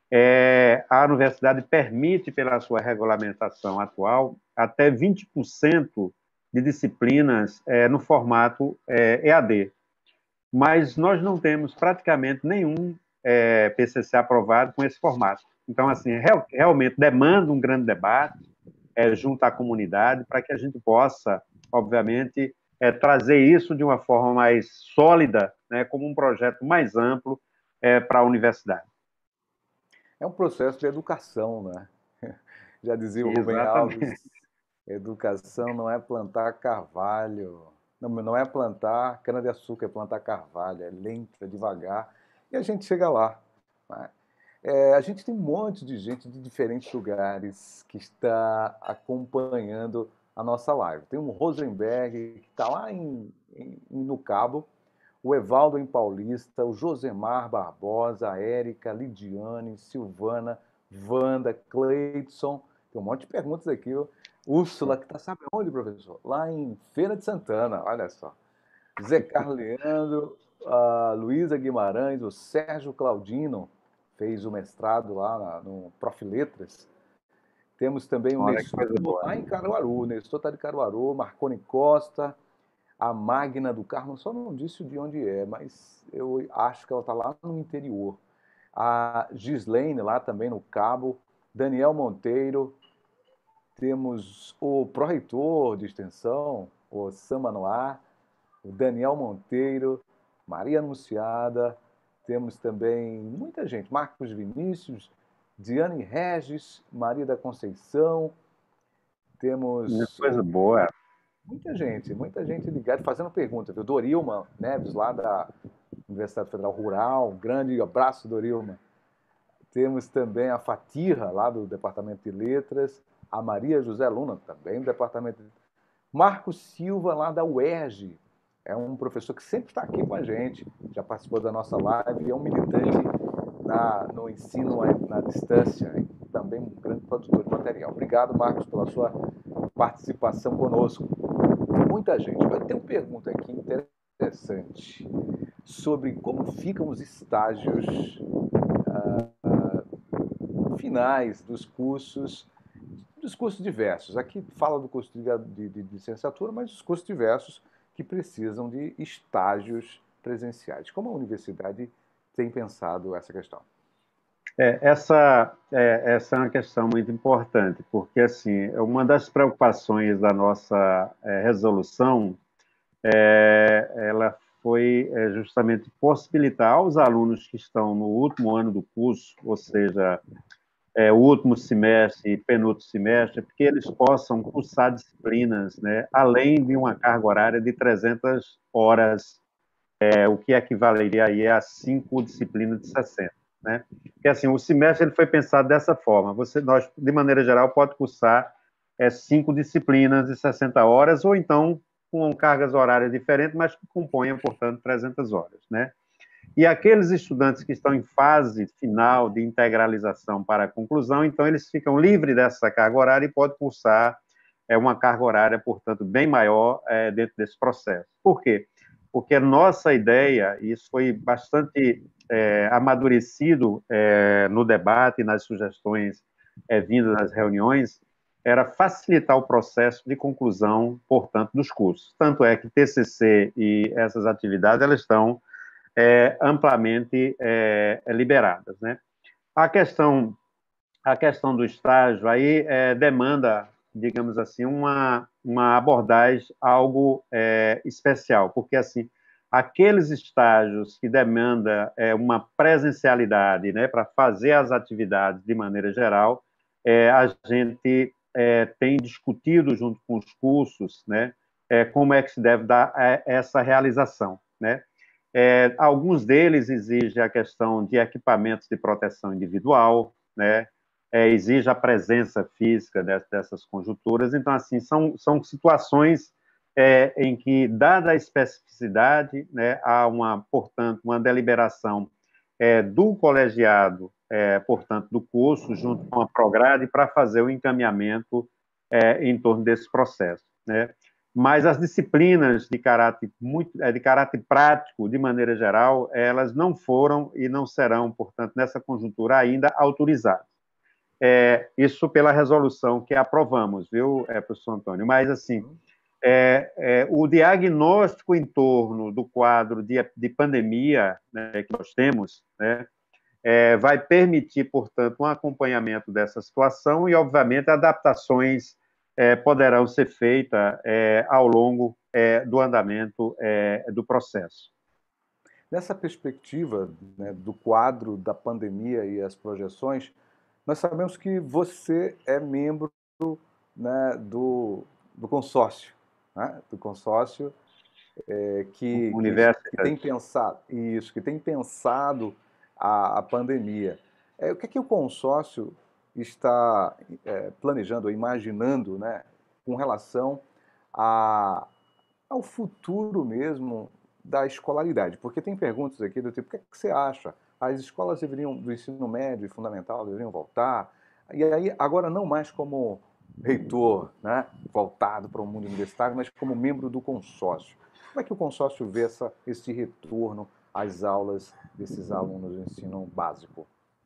é, a universidade permite, pela sua regulamentação atual, até vinte por cento de disciplinas é, no formato é, E A D. Mas nós não temos praticamente nenhum é, P C C aprovado com esse formato. Então, assim, real, realmente demanda um grande debate é, junto à comunidade para que a gente possa, obviamente, é, trazer isso de uma forma mais sólida, né, como um projeto mais amplo é, para a universidade. É um processo de educação, né? Já dizia o Rubem Exatamente. Alves, educação não é plantar carvalho, não, não é plantar cana-de-açúcar, é plantar carvalho, é lento, é devagar, e a gente chega lá, né? É, a gente tem um monte de gente de diferentes lugares que está acompanhando a nossa live. Tem o Rosenberg, que está lá em, em, no Cabo, o Evaldo em Paulista, o Josemar Barbosa, a Érica, Lidiane, Silvana, Wanda, Cleidson. Tem um monte de perguntas aqui. Ó. Úrsula, que está sabe onde, professor? Lá em Feira de Santana, olha só. Zé Carleandro, a Luísa Guimarães, o Sérgio Claudino, fez o mestrado lá na, no Prof. Letras. Temos também o Olha que coisa Nestor boa. lá em Caruaru. O Nestor está de Caruaru, Marconi Costa, a Magna do Carmo, só não disse de onde é, mas eu acho que ela está lá no interior. A Gislaine, lá também no Cabo. Daniel Monteiro. Temos o pró-reitor de extensão, o Sam Manoá. O Daniel Monteiro. Maria Anunciada. Temos também muita gente. Marcos Vinícius. Diane Regis. Maria da Conceição. Temos Coisa boa. muita gente, muita gente ligada, fazendo pergunta, viu? Dorilma Neves, lá da Universidade Federal Rural, um grande abraço, Dorilma. Temos também a Fatira, lá do Departamento de Letras, a Maria José Luna, também do Departamento de Letras. Marcos Silva, lá da U E R J, é um professor que sempre está aqui com a gente, já participou da nossa live, é um militante na, no ensino na distância, e também um grande produtor de material. Obrigado, Marcos, pela sua participação conosco. Muita gente. Vai ter uma pergunta aqui interessante sobre como ficam os estágios uh, finais dos cursos, dos cursos diversos. Aqui fala do curso de, de, de licenciatura, mas os cursos diversos que precisam de estágios presenciais. Como a universidade tem pensado essa questão? É, essa, é, essa é uma questão muito importante, porque assim, uma das preocupações da nossa é, resolução, é, ela foi é, justamente possibilitar aos alunos que estão no último ano do curso, ou seja, é, o último semestre e penúltimo semestre, que eles possam cursar disciplinas, né, além de uma carga horária de trezentas horas, é, o que equivaleria aí a cinco disciplinas de sessenta, né? Porque assim, o semestre ele foi pensado dessa forma: você, nós, de maneira geral, pode cursar é, cinco disciplinas de sessenta horas, ou então com cargas horárias diferentes, mas que componham, portanto, trezentas horas, né? E aqueles estudantes que estão em fase final de integralização para a conclusão, então eles ficam livres dessa carga horária e podem cursar é, uma carga horária, portanto, bem maior é, dentro desse processo. Por quê? Porque a nossa ideia, e isso foi bastante é, amadurecido é, no debate, nas sugestões é, vindas nas reuniões, era facilitar o processo de conclusão, portanto, dos cursos. Tanto é que T C C e essas atividades, elas estão é, amplamente é, liberadas, né? A questão, a questão do estágio aí é, demanda, digamos assim, uma, uma abordagem algo é, especial, porque assim, aqueles estágios que demandam é, uma presencialidade, né, para fazer as atividades de maneira geral, é, a gente é, tem discutido junto com os cursos, né, é, como é que se deve dar é, essa realização, né? É, alguns deles exigem a questão de equipamentos de proteção individual, né? É, exige a presença física dessas conjunturas. Então, assim, são, são situações é, em que, dada a especificidade, né, há uma, portanto, uma deliberação é, do colegiado, é, portanto, do curso, junto com a Prograde, para fazer o encaminhamento é, em torno desse processo, né? Mas as disciplinas de caráter muito de caráter prático, de maneira geral, elas não foram e não serão, portanto, nessa conjuntura ainda autorizadas. É, isso pela resolução que aprovamos, viu, é, professor Antônio? Mas, assim, é, é, o diagnóstico em torno do quadro de, de pandemia, né, que nós temos, né, é, vai permitir, portanto, um acompanhamento dessa situação e, obviamente, adaptações é, poderão ser feitas é, ao longo é, do andamento é, do processo. Nessa perspectiva, né, do quadro da pandemia e as projeções, nós sabemos que você é membro, né, do, do consórcio, né, do consórcio é, que, que, que tem pensado isso, que tem pensado a, a pandemia. É, o que é que o consórcio está é, planejando, imaginando, né, com relação a, ao futuro mesmo da escolaridade? Porque tem perguntas aqui do tipo: o que é que você acha? As escolas deveriam, do ensino médio e fundamental, deveriam voltar? E aí, agora não mais como reitor, né, voltado para o mundo universitário, mas como membro do consórcio. Como é que o consórcio vê essa, esse retorno às aulas desses alunos do ensino básico?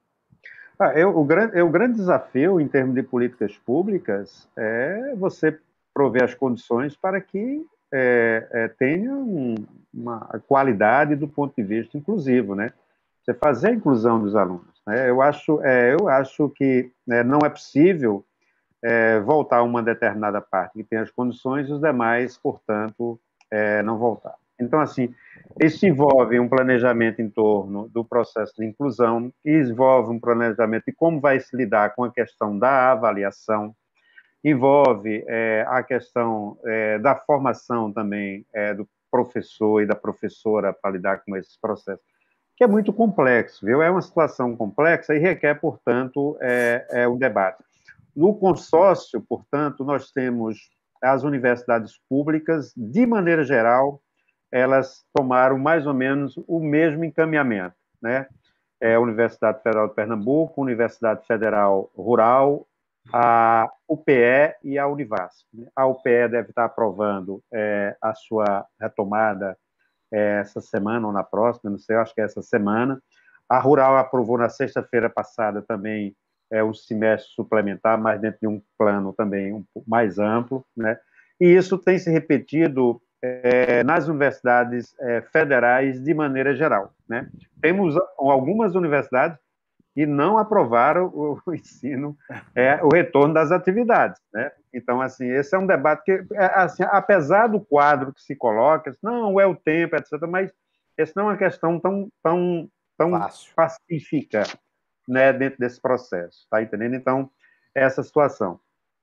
Ah, eu, o, grande, o grande desafio em termos de políticas públicas é você prover as condições para que é, é, tenha um, uma qualidade do ponto de vista inclusivo, né? Você fazer a inclusão dos alunos, né? Eu acho, é, eu acho que né, não é possível é, voltar a uma determinada parte que tem as condições e os demais, portanto, é, não voltar. Então, assim, isso envolve um planejamento em torno do processo de inclusão, envolve um planejamento de como vai se lidar com a questão da avaliação, envolve é, a questão é, da formação também é, do professor e da professora para lidar com esses processos, que é muito complexo, viu? É uma situação complexa e requer, portanto, é, é um debate. No consórcio, portanto, nós temos as universidades públicas, de maneira geral, elas tomaram mais ou menos o mesmo encaminhamento, né? É a Universidade Federal de Pernambuco, Universidade Federal Rural, a U P E e a Univasf. A U P E deve estar aprovando é, a sua retomada é, essa semana ou na próxima, não sei, acho que é essa semana. A Rural aprovou na sexta-feira passada também é, um semestre suplementar, mas dentro de um plano também um pouco mais amplo, né? E isso tem se repetido é, nas universidades é, federais de maneira geral, né? Temos algumas universidades que não aprovaram o, o ensino, é, o retorno das atividades, né? Então, assim, esse é um debate que, assim, apesar do quadro que se coloca, não é o tempo, etcétera, mas essa não é uma questão tão, tão, tão Fácil. pacífica, né, dentro desse processo, tá entendendo? Então, essa situação,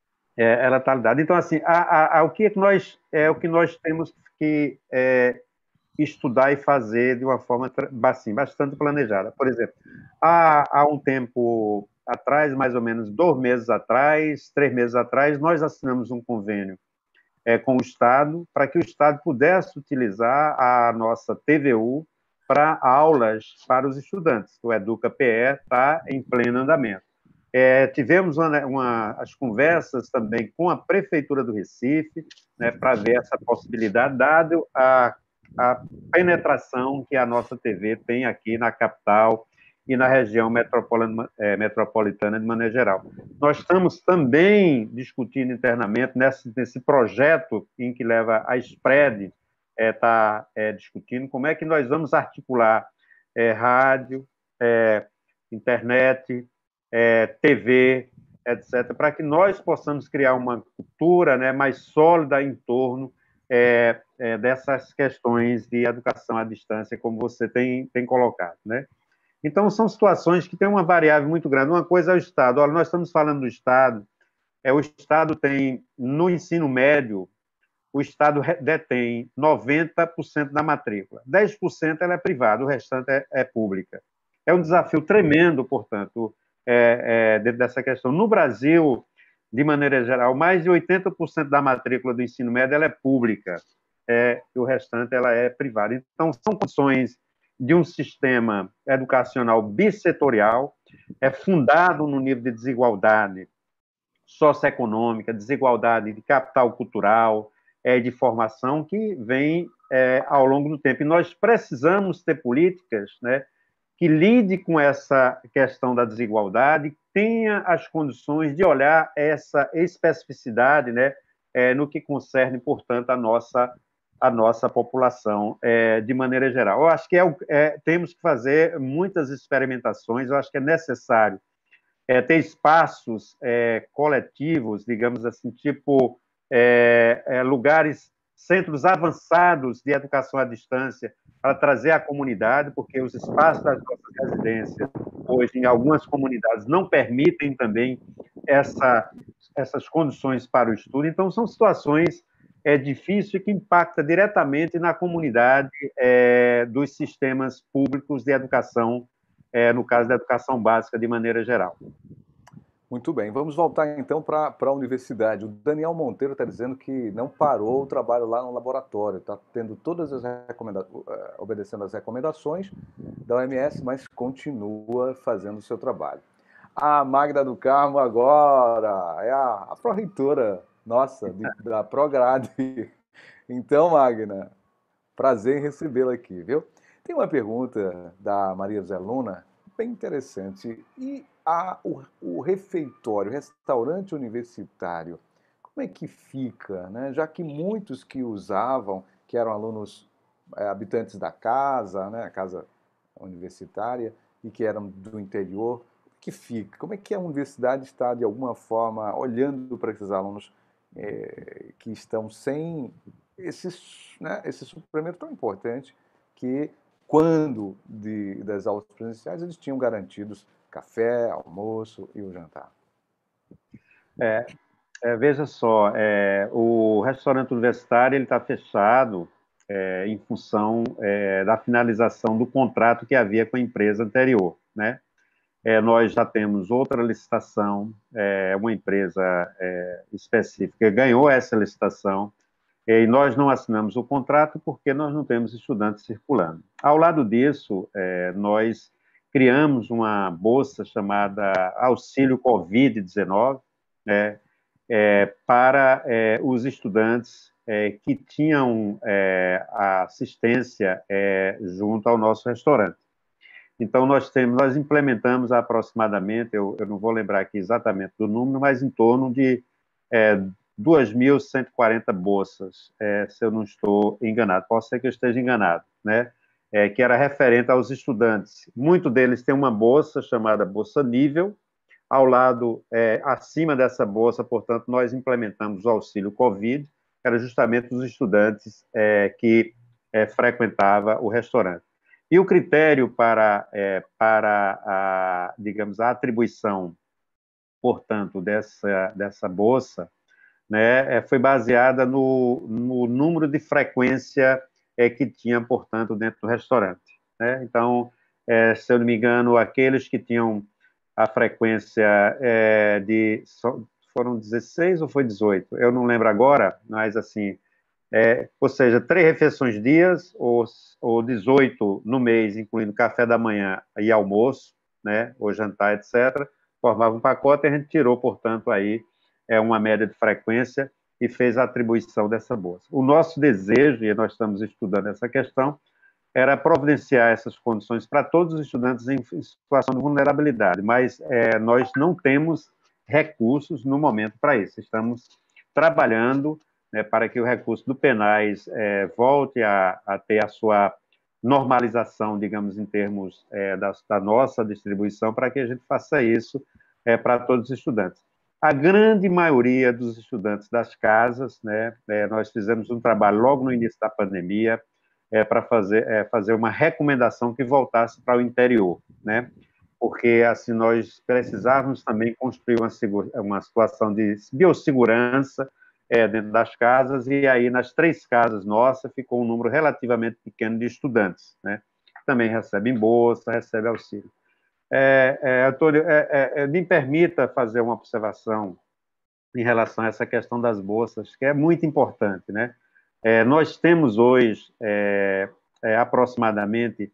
é, ela está dada. Então, assim, a, a, a, o que nós, é o que nós temos que é, estudar e fazer de uma forma assim, bastante planejada. Por exemplo, há, há um tempo atrás, mais ou menos dois meses atrás, três meses atrás, nós assinamos um convênio é, com o Estado para que o Estado pudesse utilizar a nossa T V U para aulas para os estudantes. O Educa P E está em pleno andamento. É, tivemos uma, uma, as conversas também com a Prefeitura do Recife, né, para ver essa possibilidade, dado a, a penetração que a nossa T V tem aqui na capital e na região metropolitana, é, metropolitana de maneira geral. Nós estamos também discutindo internamente nesse, nesse projeto em que leva a SPRED, está é, é, discutindo como é que nós vamos articular é, rádio, é, internet, é, T V, etcétera, para que nós possamos criar uma cultura, né, mais sólida em torno é, é, dessas questões de educação à distância, como você tem, tem colocado, né? Então, são situações que têm uma variável muito grande. Uma coisa é o Estado. Olha, nós estamos falando do Estado, é, o Estado tem, no ensino médio, o Estado detém noventa por cento da matrícula. dez por cento ela é privada, o restante é, é pública. É um desafio tremendo, portanto, é, é, dentro dessa questão. No Brasil, de maneira geral, mais de oitenta por cento da matrícula do ensino médio ela é pública, é, e o restante ela é privada. Então, são condições de um sistema educacional bissetorial, é fundado no nível de desigualdade socioeconômica, desigualdade de capital cultural, é, de formação, que vem é, ao longo do tempo. E nós precisamos ter políticas, né, que lide com essa questão da desigualdade, tenha as condições de olhar essa especificidade, né, é, no que concerne, portanto, a nossa, a nossa população, é, de maneira geral. Eu acho que é, é, temos que fazer muitas experimentações, eu acho que é necessário é, ter espaços é, coletivos, digamos assim, tipo é, é, lugares, centros avançados de educação à distância, para trazer a comunidade, porque os espaços das nossas residências, hoje, em algumas comunidades, não permitem também essa, essas condições para o estudo. Então, são situações é, difíceis que impactam diretamente na comunidade é, dos sistemas públicos de educação, é, no caso da educação básica, de maneira geral. Muito bem, vamos voltar então para a universidade. O Daniel Monteiro está dizendo que não parou o trabalho lá no laboratório, está tendo todas as recomendações, obedecendo as recomendações da O M S, mas continua fazendo o seu trabalho. A Magda do Carmo agora é a, a pró-reitora nossa, de, da Prograde. Então, Magna, prazer em recebê-la aqui, viu? Tem uma pergunta da Maria José Luna, bem interessante. E a, o, o refeitório, o restaurante universitário, como é que fica, né? Já que muitos que usavam, que eram alunos é, habitantes da casa, né, a casa universitária, e que eram do interior, como é que fica? Como é que a universidade está, de alguma forma, olhando para esses alunos é, que estão sem esse, né, esse suplemento tão importante que, quando de, das aulas presenciais, eles tinham garantidos café, almoço e o jantar? É, é, veja só, é, o restaurante universitário ele está fechado é, em função é, da finalização do contrato que havia com a empresa anterior, né? É, nós já temos outra licitação, é, uma empresa é, específica ganhou essa licitação, e nós não assinamos o contrato porque nós não temos estudantes circulando. Ao lado disso, é, nós criamos uma bolsa chamada Auxílio covid dezenove, né, é, para é, os estudantes é, que tinham é, a assistência é, junto ao nosso restaurante. Então, nós temos, nós implementamos aproximadamente, eu, eu não vou lembrar aqui exatamente do número, mas em torno de é, duas mil cento e quarenta bolsas, é, se eu não estou enganado. Pode ser que eu esteja enganado, né? É, que era referente aos estudantes. Muitos deles têm uma bolsa chamada Bolsa Nível. Ao lado, é, acima dessa bolsa, portanto, nós implementamos o auxílio Covid, era justamente os estudantes é, que é, frequentava o restaurante. E o critério para, é, para a, digamos, a atribuição, portanto, dessa, dessa bolsa, né, foi baseada no, no número de frequência é, que tinha, portanto, dentro do restaurante. Né? Então, é, se eu não me engano, aqueles que tinham a frequência é, de... Foram dezesseis ou foi dezoito? Eu não lembro agora, mas assim... É, ou seja, três refeições dias, ou, ou dezoito no mês, incluindo café da manhã e almoço, né, ou jantar, etcétera, formava um pacote e a gente tirou, portanto, aí é uma média de frequência e fez a atribuição dessa bolsa. O nosso desejo, e nós estamos estudando essa questão, era providenciar essas condições para todos os estudantes em situação de vulnerabilidade, mas é, nós não temos recursos no momento para isso. Estamos trabalhando, né, para que o recurso do Penais é, volte a, a ter a sua normalização, digamos, em termos é, da, da nossa distribuição, para que a gente faça isso é, para todos os estudantes. A grande maioria dos estudantes das casas, né, é, nós fizemos um trabalho logo no início da pandemia, é, para fazer, é, fazer uma recomendação que voltasse para o interior, né? Porque assim nós precisávamos também construir uma, uma situação de biossegurança é, dentro das casas, e aí nas três casas nossas ficou um número relativamente pequeno de estudantes, né? Também recebem bolsa, recebem auxílio. É, é, Antônio, é, é, me permita fazer uma observação em relação a essa questão das bolsas, que é muito importante, né? É, nós temos hoje é, é, aproximadamente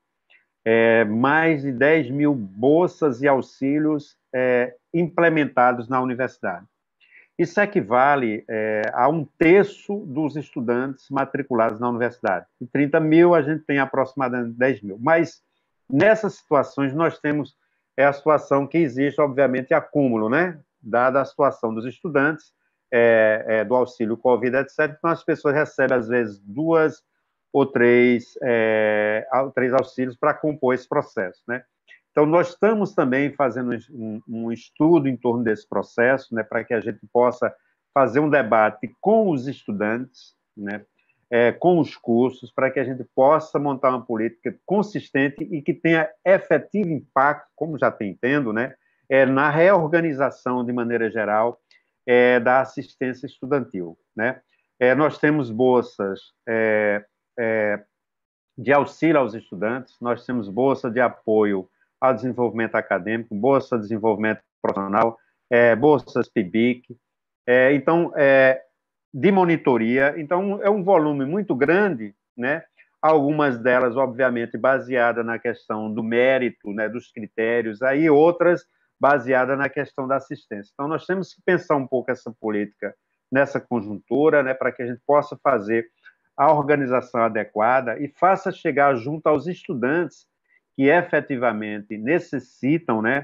é, mais de dez mil bolsas e auxílios é, implementados na universidade. Isso equivale é, a um terço dos estudantes matriculados na universidade. De trinta mil, a gente tem aproximadamente dez mil. Mas, nessas situações, nós temos é, a situação que existe, obviamente, acúmulo, né? Dada a situação dos estudantes, é, é, do auxílio Covid, etcétera. Então, as pessoas recebem, às vezes, duas ou três, é, três auxílios para compor esse processo, né? Então, nós estamos também fazendo um, um estudo em torno desse processo, né, para que a gente possa fazer um debate com os estudantes, né, é, com os cursos, para que a gente possa montar uma política consistente e que tenha efetivo impacto, como já tem tendo, né, é, na reorganização, de maneira geral, é, da assistência estudantil. Né? É, nós temos bolsas é, é, de auxílio aos estudantes, nós temos bolsa de apoio ao desenvolvimento acadêmico, bolsa de desenvolvimento profissional, é, bolsas P I B I C, é, então, é, de monitoria. Então, é um volume muito grande, né? Algumas delas, obviamente, baseadas na questão do mérito, né, dos critérios, aí outras baseadas na questão da assistência. Então, nós temos que pensar um pouco essa política nessa conjuntura, né, para que a gente possa fazer a organização adequada e faça chegar junto aos estudantes que efetivamente necessitam, né,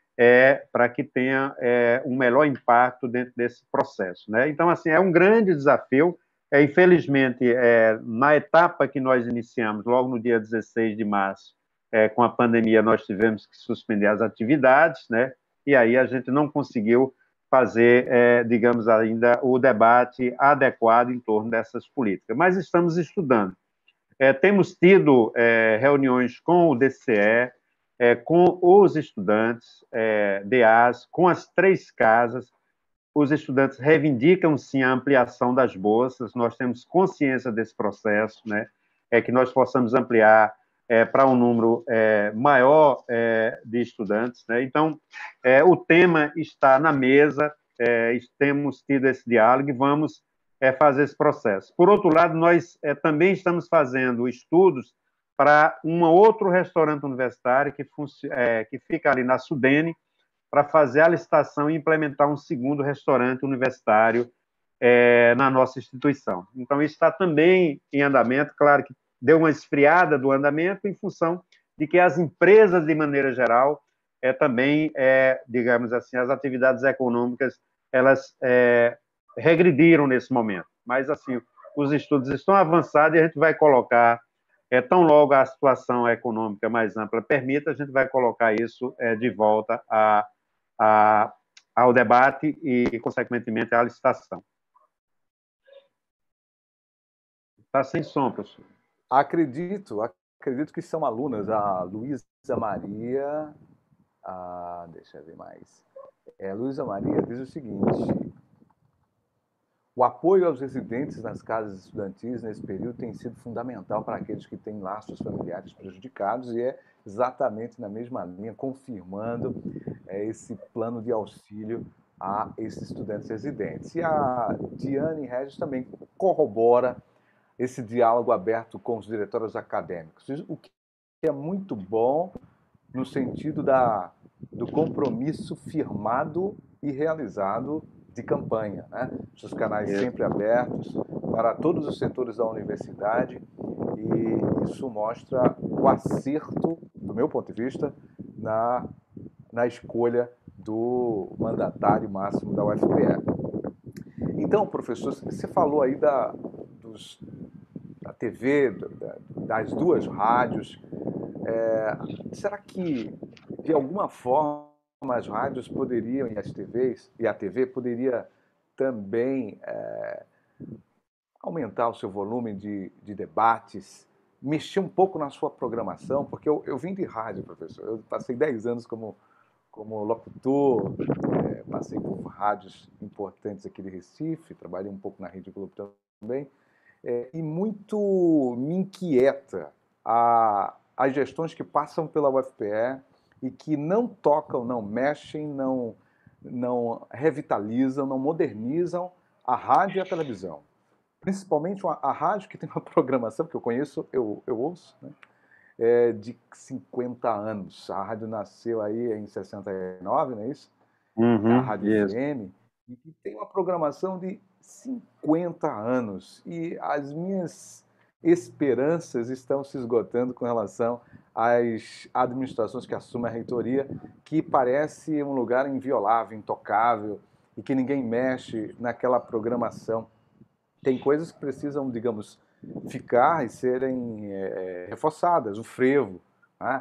é, para que tenha é, um melhor impacto dentro desse processo. Né? Então, assim, é um grande desafio. É, infelizmente, é, na etapa que nós iniciamos, logo no dia dezesseis de março, é, com a pandemia, nós tivemos que suspender as atividades, né? E aí a gente não conseguiu fazer, é, digamos, ainda o debate adequado em torno dessas políticas. Mas estamos estudando. É, temos tido é, reuniões com o D C E, é, com os estudantes, é, D As, com as três casas. Os estudantes reivindicam, sim, a ampliação das bolsas, nós temos consciência desse processo, né? É que nós possamos ampliar é, para um número é, maior é, de estudantes. Né? Então, é, o tema está na mesa, é, temos tido esse diálogo e vamos é, fazer esse processo. Por outro lado, nós é, também estamos fazendo estudos para um outro restaurante universitário que, é, que fica ali na Sudene, para fazer a licitação e implementar um segundo restaurante universitário é, na nossa instituição. Então, isso está também em andamento, claro que deu uma esfriada do andamento em função de que as empresas, de maneira geral, é, também, é, digamos assim, as atividades econômicas, elas é, regrediram nesse momento. Mas, assim, os estudos estão avançados e a gente vai colocar, é, tão logo a situação econômica mais ampla permita, a gente vai colocar isso é, de volta a, a, ao debate e, consequentemente, à licitação. Está sem som, professor. Acredito, acredito que são alunas, a Luísa Maria, a, deixa eu ver mais, é, Luísa Maria diz o seguinte: o apoio aos residentes nas casas estudantis nesse período tem sido fundamental para aqueles que têm laços familiares prejudicados e é exatamente na mesma linha, confirmando é, esse plano de auxílio a esses estudantes residentes. E a Diane Regis também corrobora esse diálogo aberto com os diretórios acadêmicos, o que é muito bom no sentido da, do compromisso firmado e realizado de campanha, né? Os canais sempre abertos para todos os setores da universidade, e isso mostra o acerto, do meu ponto de vista, na, na escolha do mandatário máximo da U F P E. Então, professor, você falou aí da, dos, da T V, da, das duas rádios. É, será que, de alguma forma, as rádios poderiam, e as T Vs, e a T V poderia também é, aumentar o seu volume de, de debates, mexer um pouco na sua programação, porque eu, eu vim de rádio, professor. Eu passei dez anos como, como locutor, é, passei por rádios importantes aqui de Recife, trabalhei um pouco na Rede Globo também, é, e muito me inquieta a, as gestões que passam pela U F P E e que não tocam, não mexem, não, não revitalizam, não modernizam a rádio e a televisão. Principalmente a, a rádio, que tem uma programação que eu conheço, eu, eu ouço, né? É de cinquenta anos. A rádio nasceu aí em sessenta e nove, não é isso? Uhum, a Rádio isso. F M, e que tem uma programação de cinquenta anos. E as minhas esperanças estão se esgotando com relação às administrações que assumem a reitoria, que parece um lugar inviolável, intocável, e que ninguém mexe naquela programação. Tem coisas que precisam, digamos, ficar e serem é, reforçadas. O frevo, né?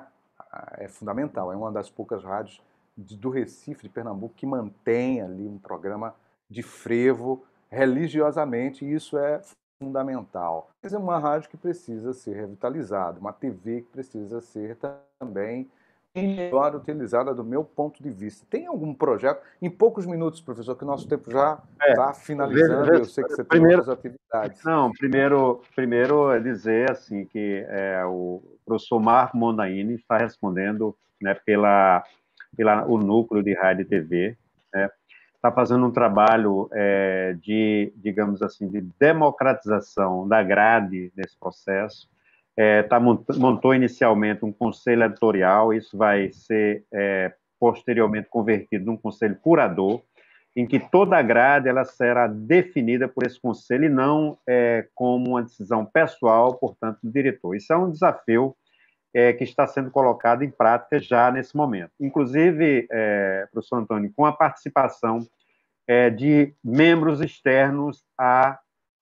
É fundamental. É uma das poucas rádios de, do Recife, de Pernambuco, que mantém ali um programa de frevo religiosamente, e isso é fundamental. Mas é uma rádio que precisa ser revitalizada, uma T V que precisa ser também melhor utilizada do meu ponto de vista. Tem algum projeto? Em poucos minutos, professor, que o nosso tempo já está É, finalizando, e eu sei que você tem primeiro, outras atividades. não, primeiro, primeiro é dizer assim que é, o professor Marco Mondaini está respondendo, né, pela, pela o núcleo de rádio e T V, né, está fazendo um trabalho é, de, digamos assim, de democratização da grade desse processo. É, tá, montou inicialmente um conselho editorial, isso vai ser é, posteriormente convertido num conselho curador, em que toda a grade ela será definida por esse conselho e não é, como uma decisão pessoal, portanto, do diretor. Isso é um desafio é, que está sendo colocado em prática já nesse momento. Inclusive, é, professor Antônio, com a participação é, de membros externos a,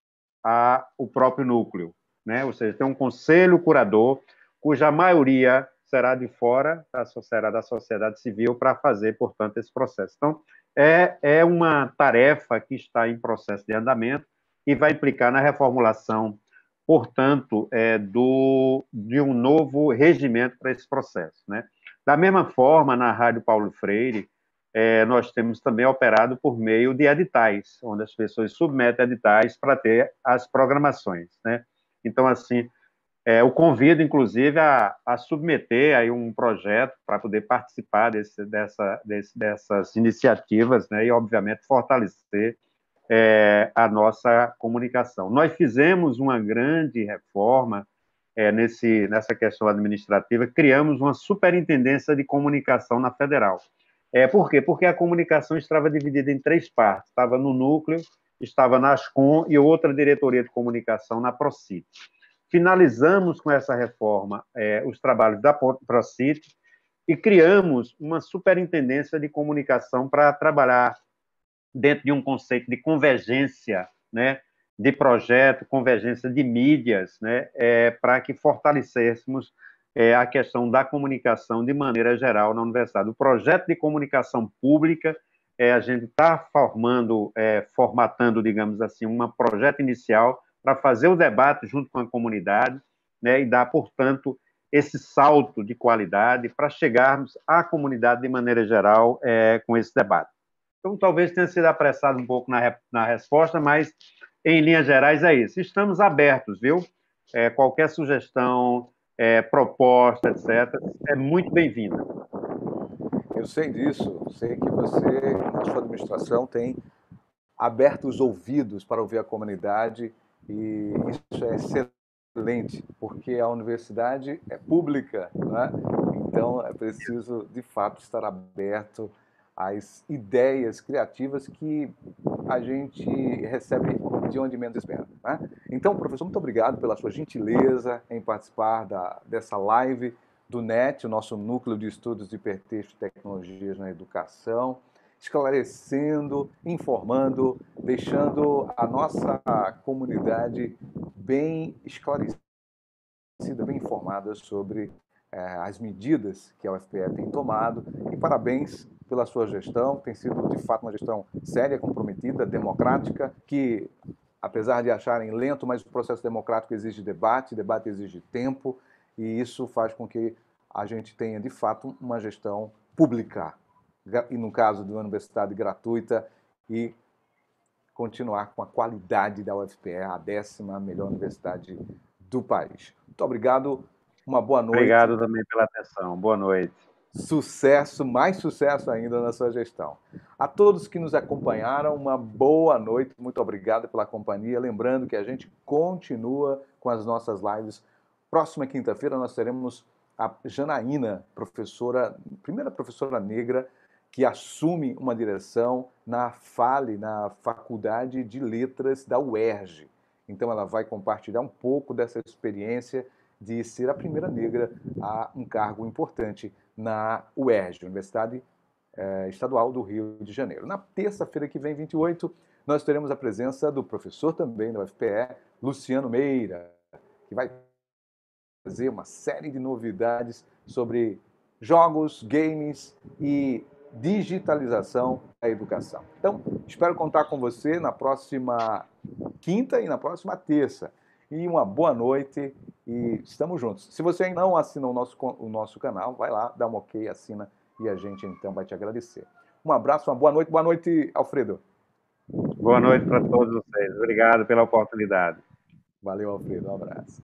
a o próprio núcleo, né? Ou seja, tem um conselho curador, cuja maioria será de fora da sociedade, da sociedade civil, para fazer, portanto, esse processo. Então, é, é uma tarefa que está em processo de andamento e vai implicar na reformulação, portanto, é, do, de um novo regimento para esse processo, né? Da mesma forma, na Rádio Paulo Freire, é, nós temos também operado por meio de editais, onde as pessoas submetem editais para ter as programações, né? Então, assim, é, eu convido, inclusive, a, a submeter aí um projeto para poder participar desse, dessa, desse, dessas iniciativas, né, e, obviamente, fortalecer é, a nossa comunicação. Nós fizemos uma grande reforma é, nesse, nessa questão administrativa, criamos uma superintendência de comunicação na Federal. É, por quê? Porque a comunicação estava dividida em três partes. Estava no núcleo, estava na Ascom e outra diretoria de comunicação na Procit. Finalizamos com essa reforma é, os trabalhos da Procit e criamos uma superintendência de comunicação para trabalhar dentro de um conceito de convergência, né, de projeto, convergência de mídias, né, é, para que fortalecêssemos é, a questão da comunicação de maneira geral na universidade. O projeto de comunicação pública, é, a gente está formando, é, formatando, digamos assim, um projeto inicial para fazer o debate junto com a comunidade, né, e dar, portanto, esse salto de qualidade para chegarmos à comunidade de maneira geral é, com esse debate. Então, talvez tenha sido apressado um pouco na, na resposta, mas, em linhas gerais, é isso. Estamos abertos, viu? É, qualquer sugestão, é, proposta, etcétera, é muito bem-vinda. Eu sei disso, sei que você, na sua administração, tem aberto os ouvidos para ouvir a comunidade e isso é excelente, porque a universidade é pública, né? Então é preciso, de fato, estar aberto às ideias criativas que a gente recebe de onde menos espera. Né? Então, professor, muito obrigado pela sua gentileza em participar da, dessa live do N E T, o nosso Núcleo de Estudos de Hipertexto e Tecnologias na Educação, esclarecendo, informando, deixando a nossa comunidade bem esclarecida, bem informada sobre eh, as medidas que a U F P E tem tomado. E parabéns pela sua gestão, tem sido de fato uma gestão séria, comprometida, democrática, que apesar de acharem lento, mas o processo democrático exige debate, debate exige tempo, e isso faz com que a gente tenha de fato uma gestão pública, e no caso de uma universidade gratuita, e continuar com a qualidade da U F P E, a décima melhor universidade do país. Muito obrigado, uma boa noite. Obrigado também pela atenção, boa noite. Sucesso, mais sucesso ainda na sua gestão. A todos que nos acompanharam, uma boa noite, muito obrigado pela companhia. Lembrando que a gente continua com as nossas lives. Próxima quinta-feira nós teremos a Janaína, professora, primeira professora negra que assume uma direção na FALE, na Faculdade de Letras da U E R J. Então ela vai compartilhar um pouco dessa experiência de ser a primeira negra a um cargo importante na U E R J, Universidade eh, Estadual do Rio de Janeiro. Na terça-feira que vem, vinte e oito, nós teremos a presença do professor também da U F P E, Luciano Meira, que vai trazer uma série de novidades sobre jogos, games e digitalização da educação. Então, espero contar com você na próxima quinta e na próxima terça. E uma boa noite e estamos juntos. Se você ainda não assinou o nosso, o nosso canal, vai lá, dá um ok, assina e a gente então vai te agradecer. Um abraço, uma boa noite. Boa noite, Alfredo. Boa noite para todos vocês. Obrigado pela oportunidade. Valeu, Alfredo. Um abraço.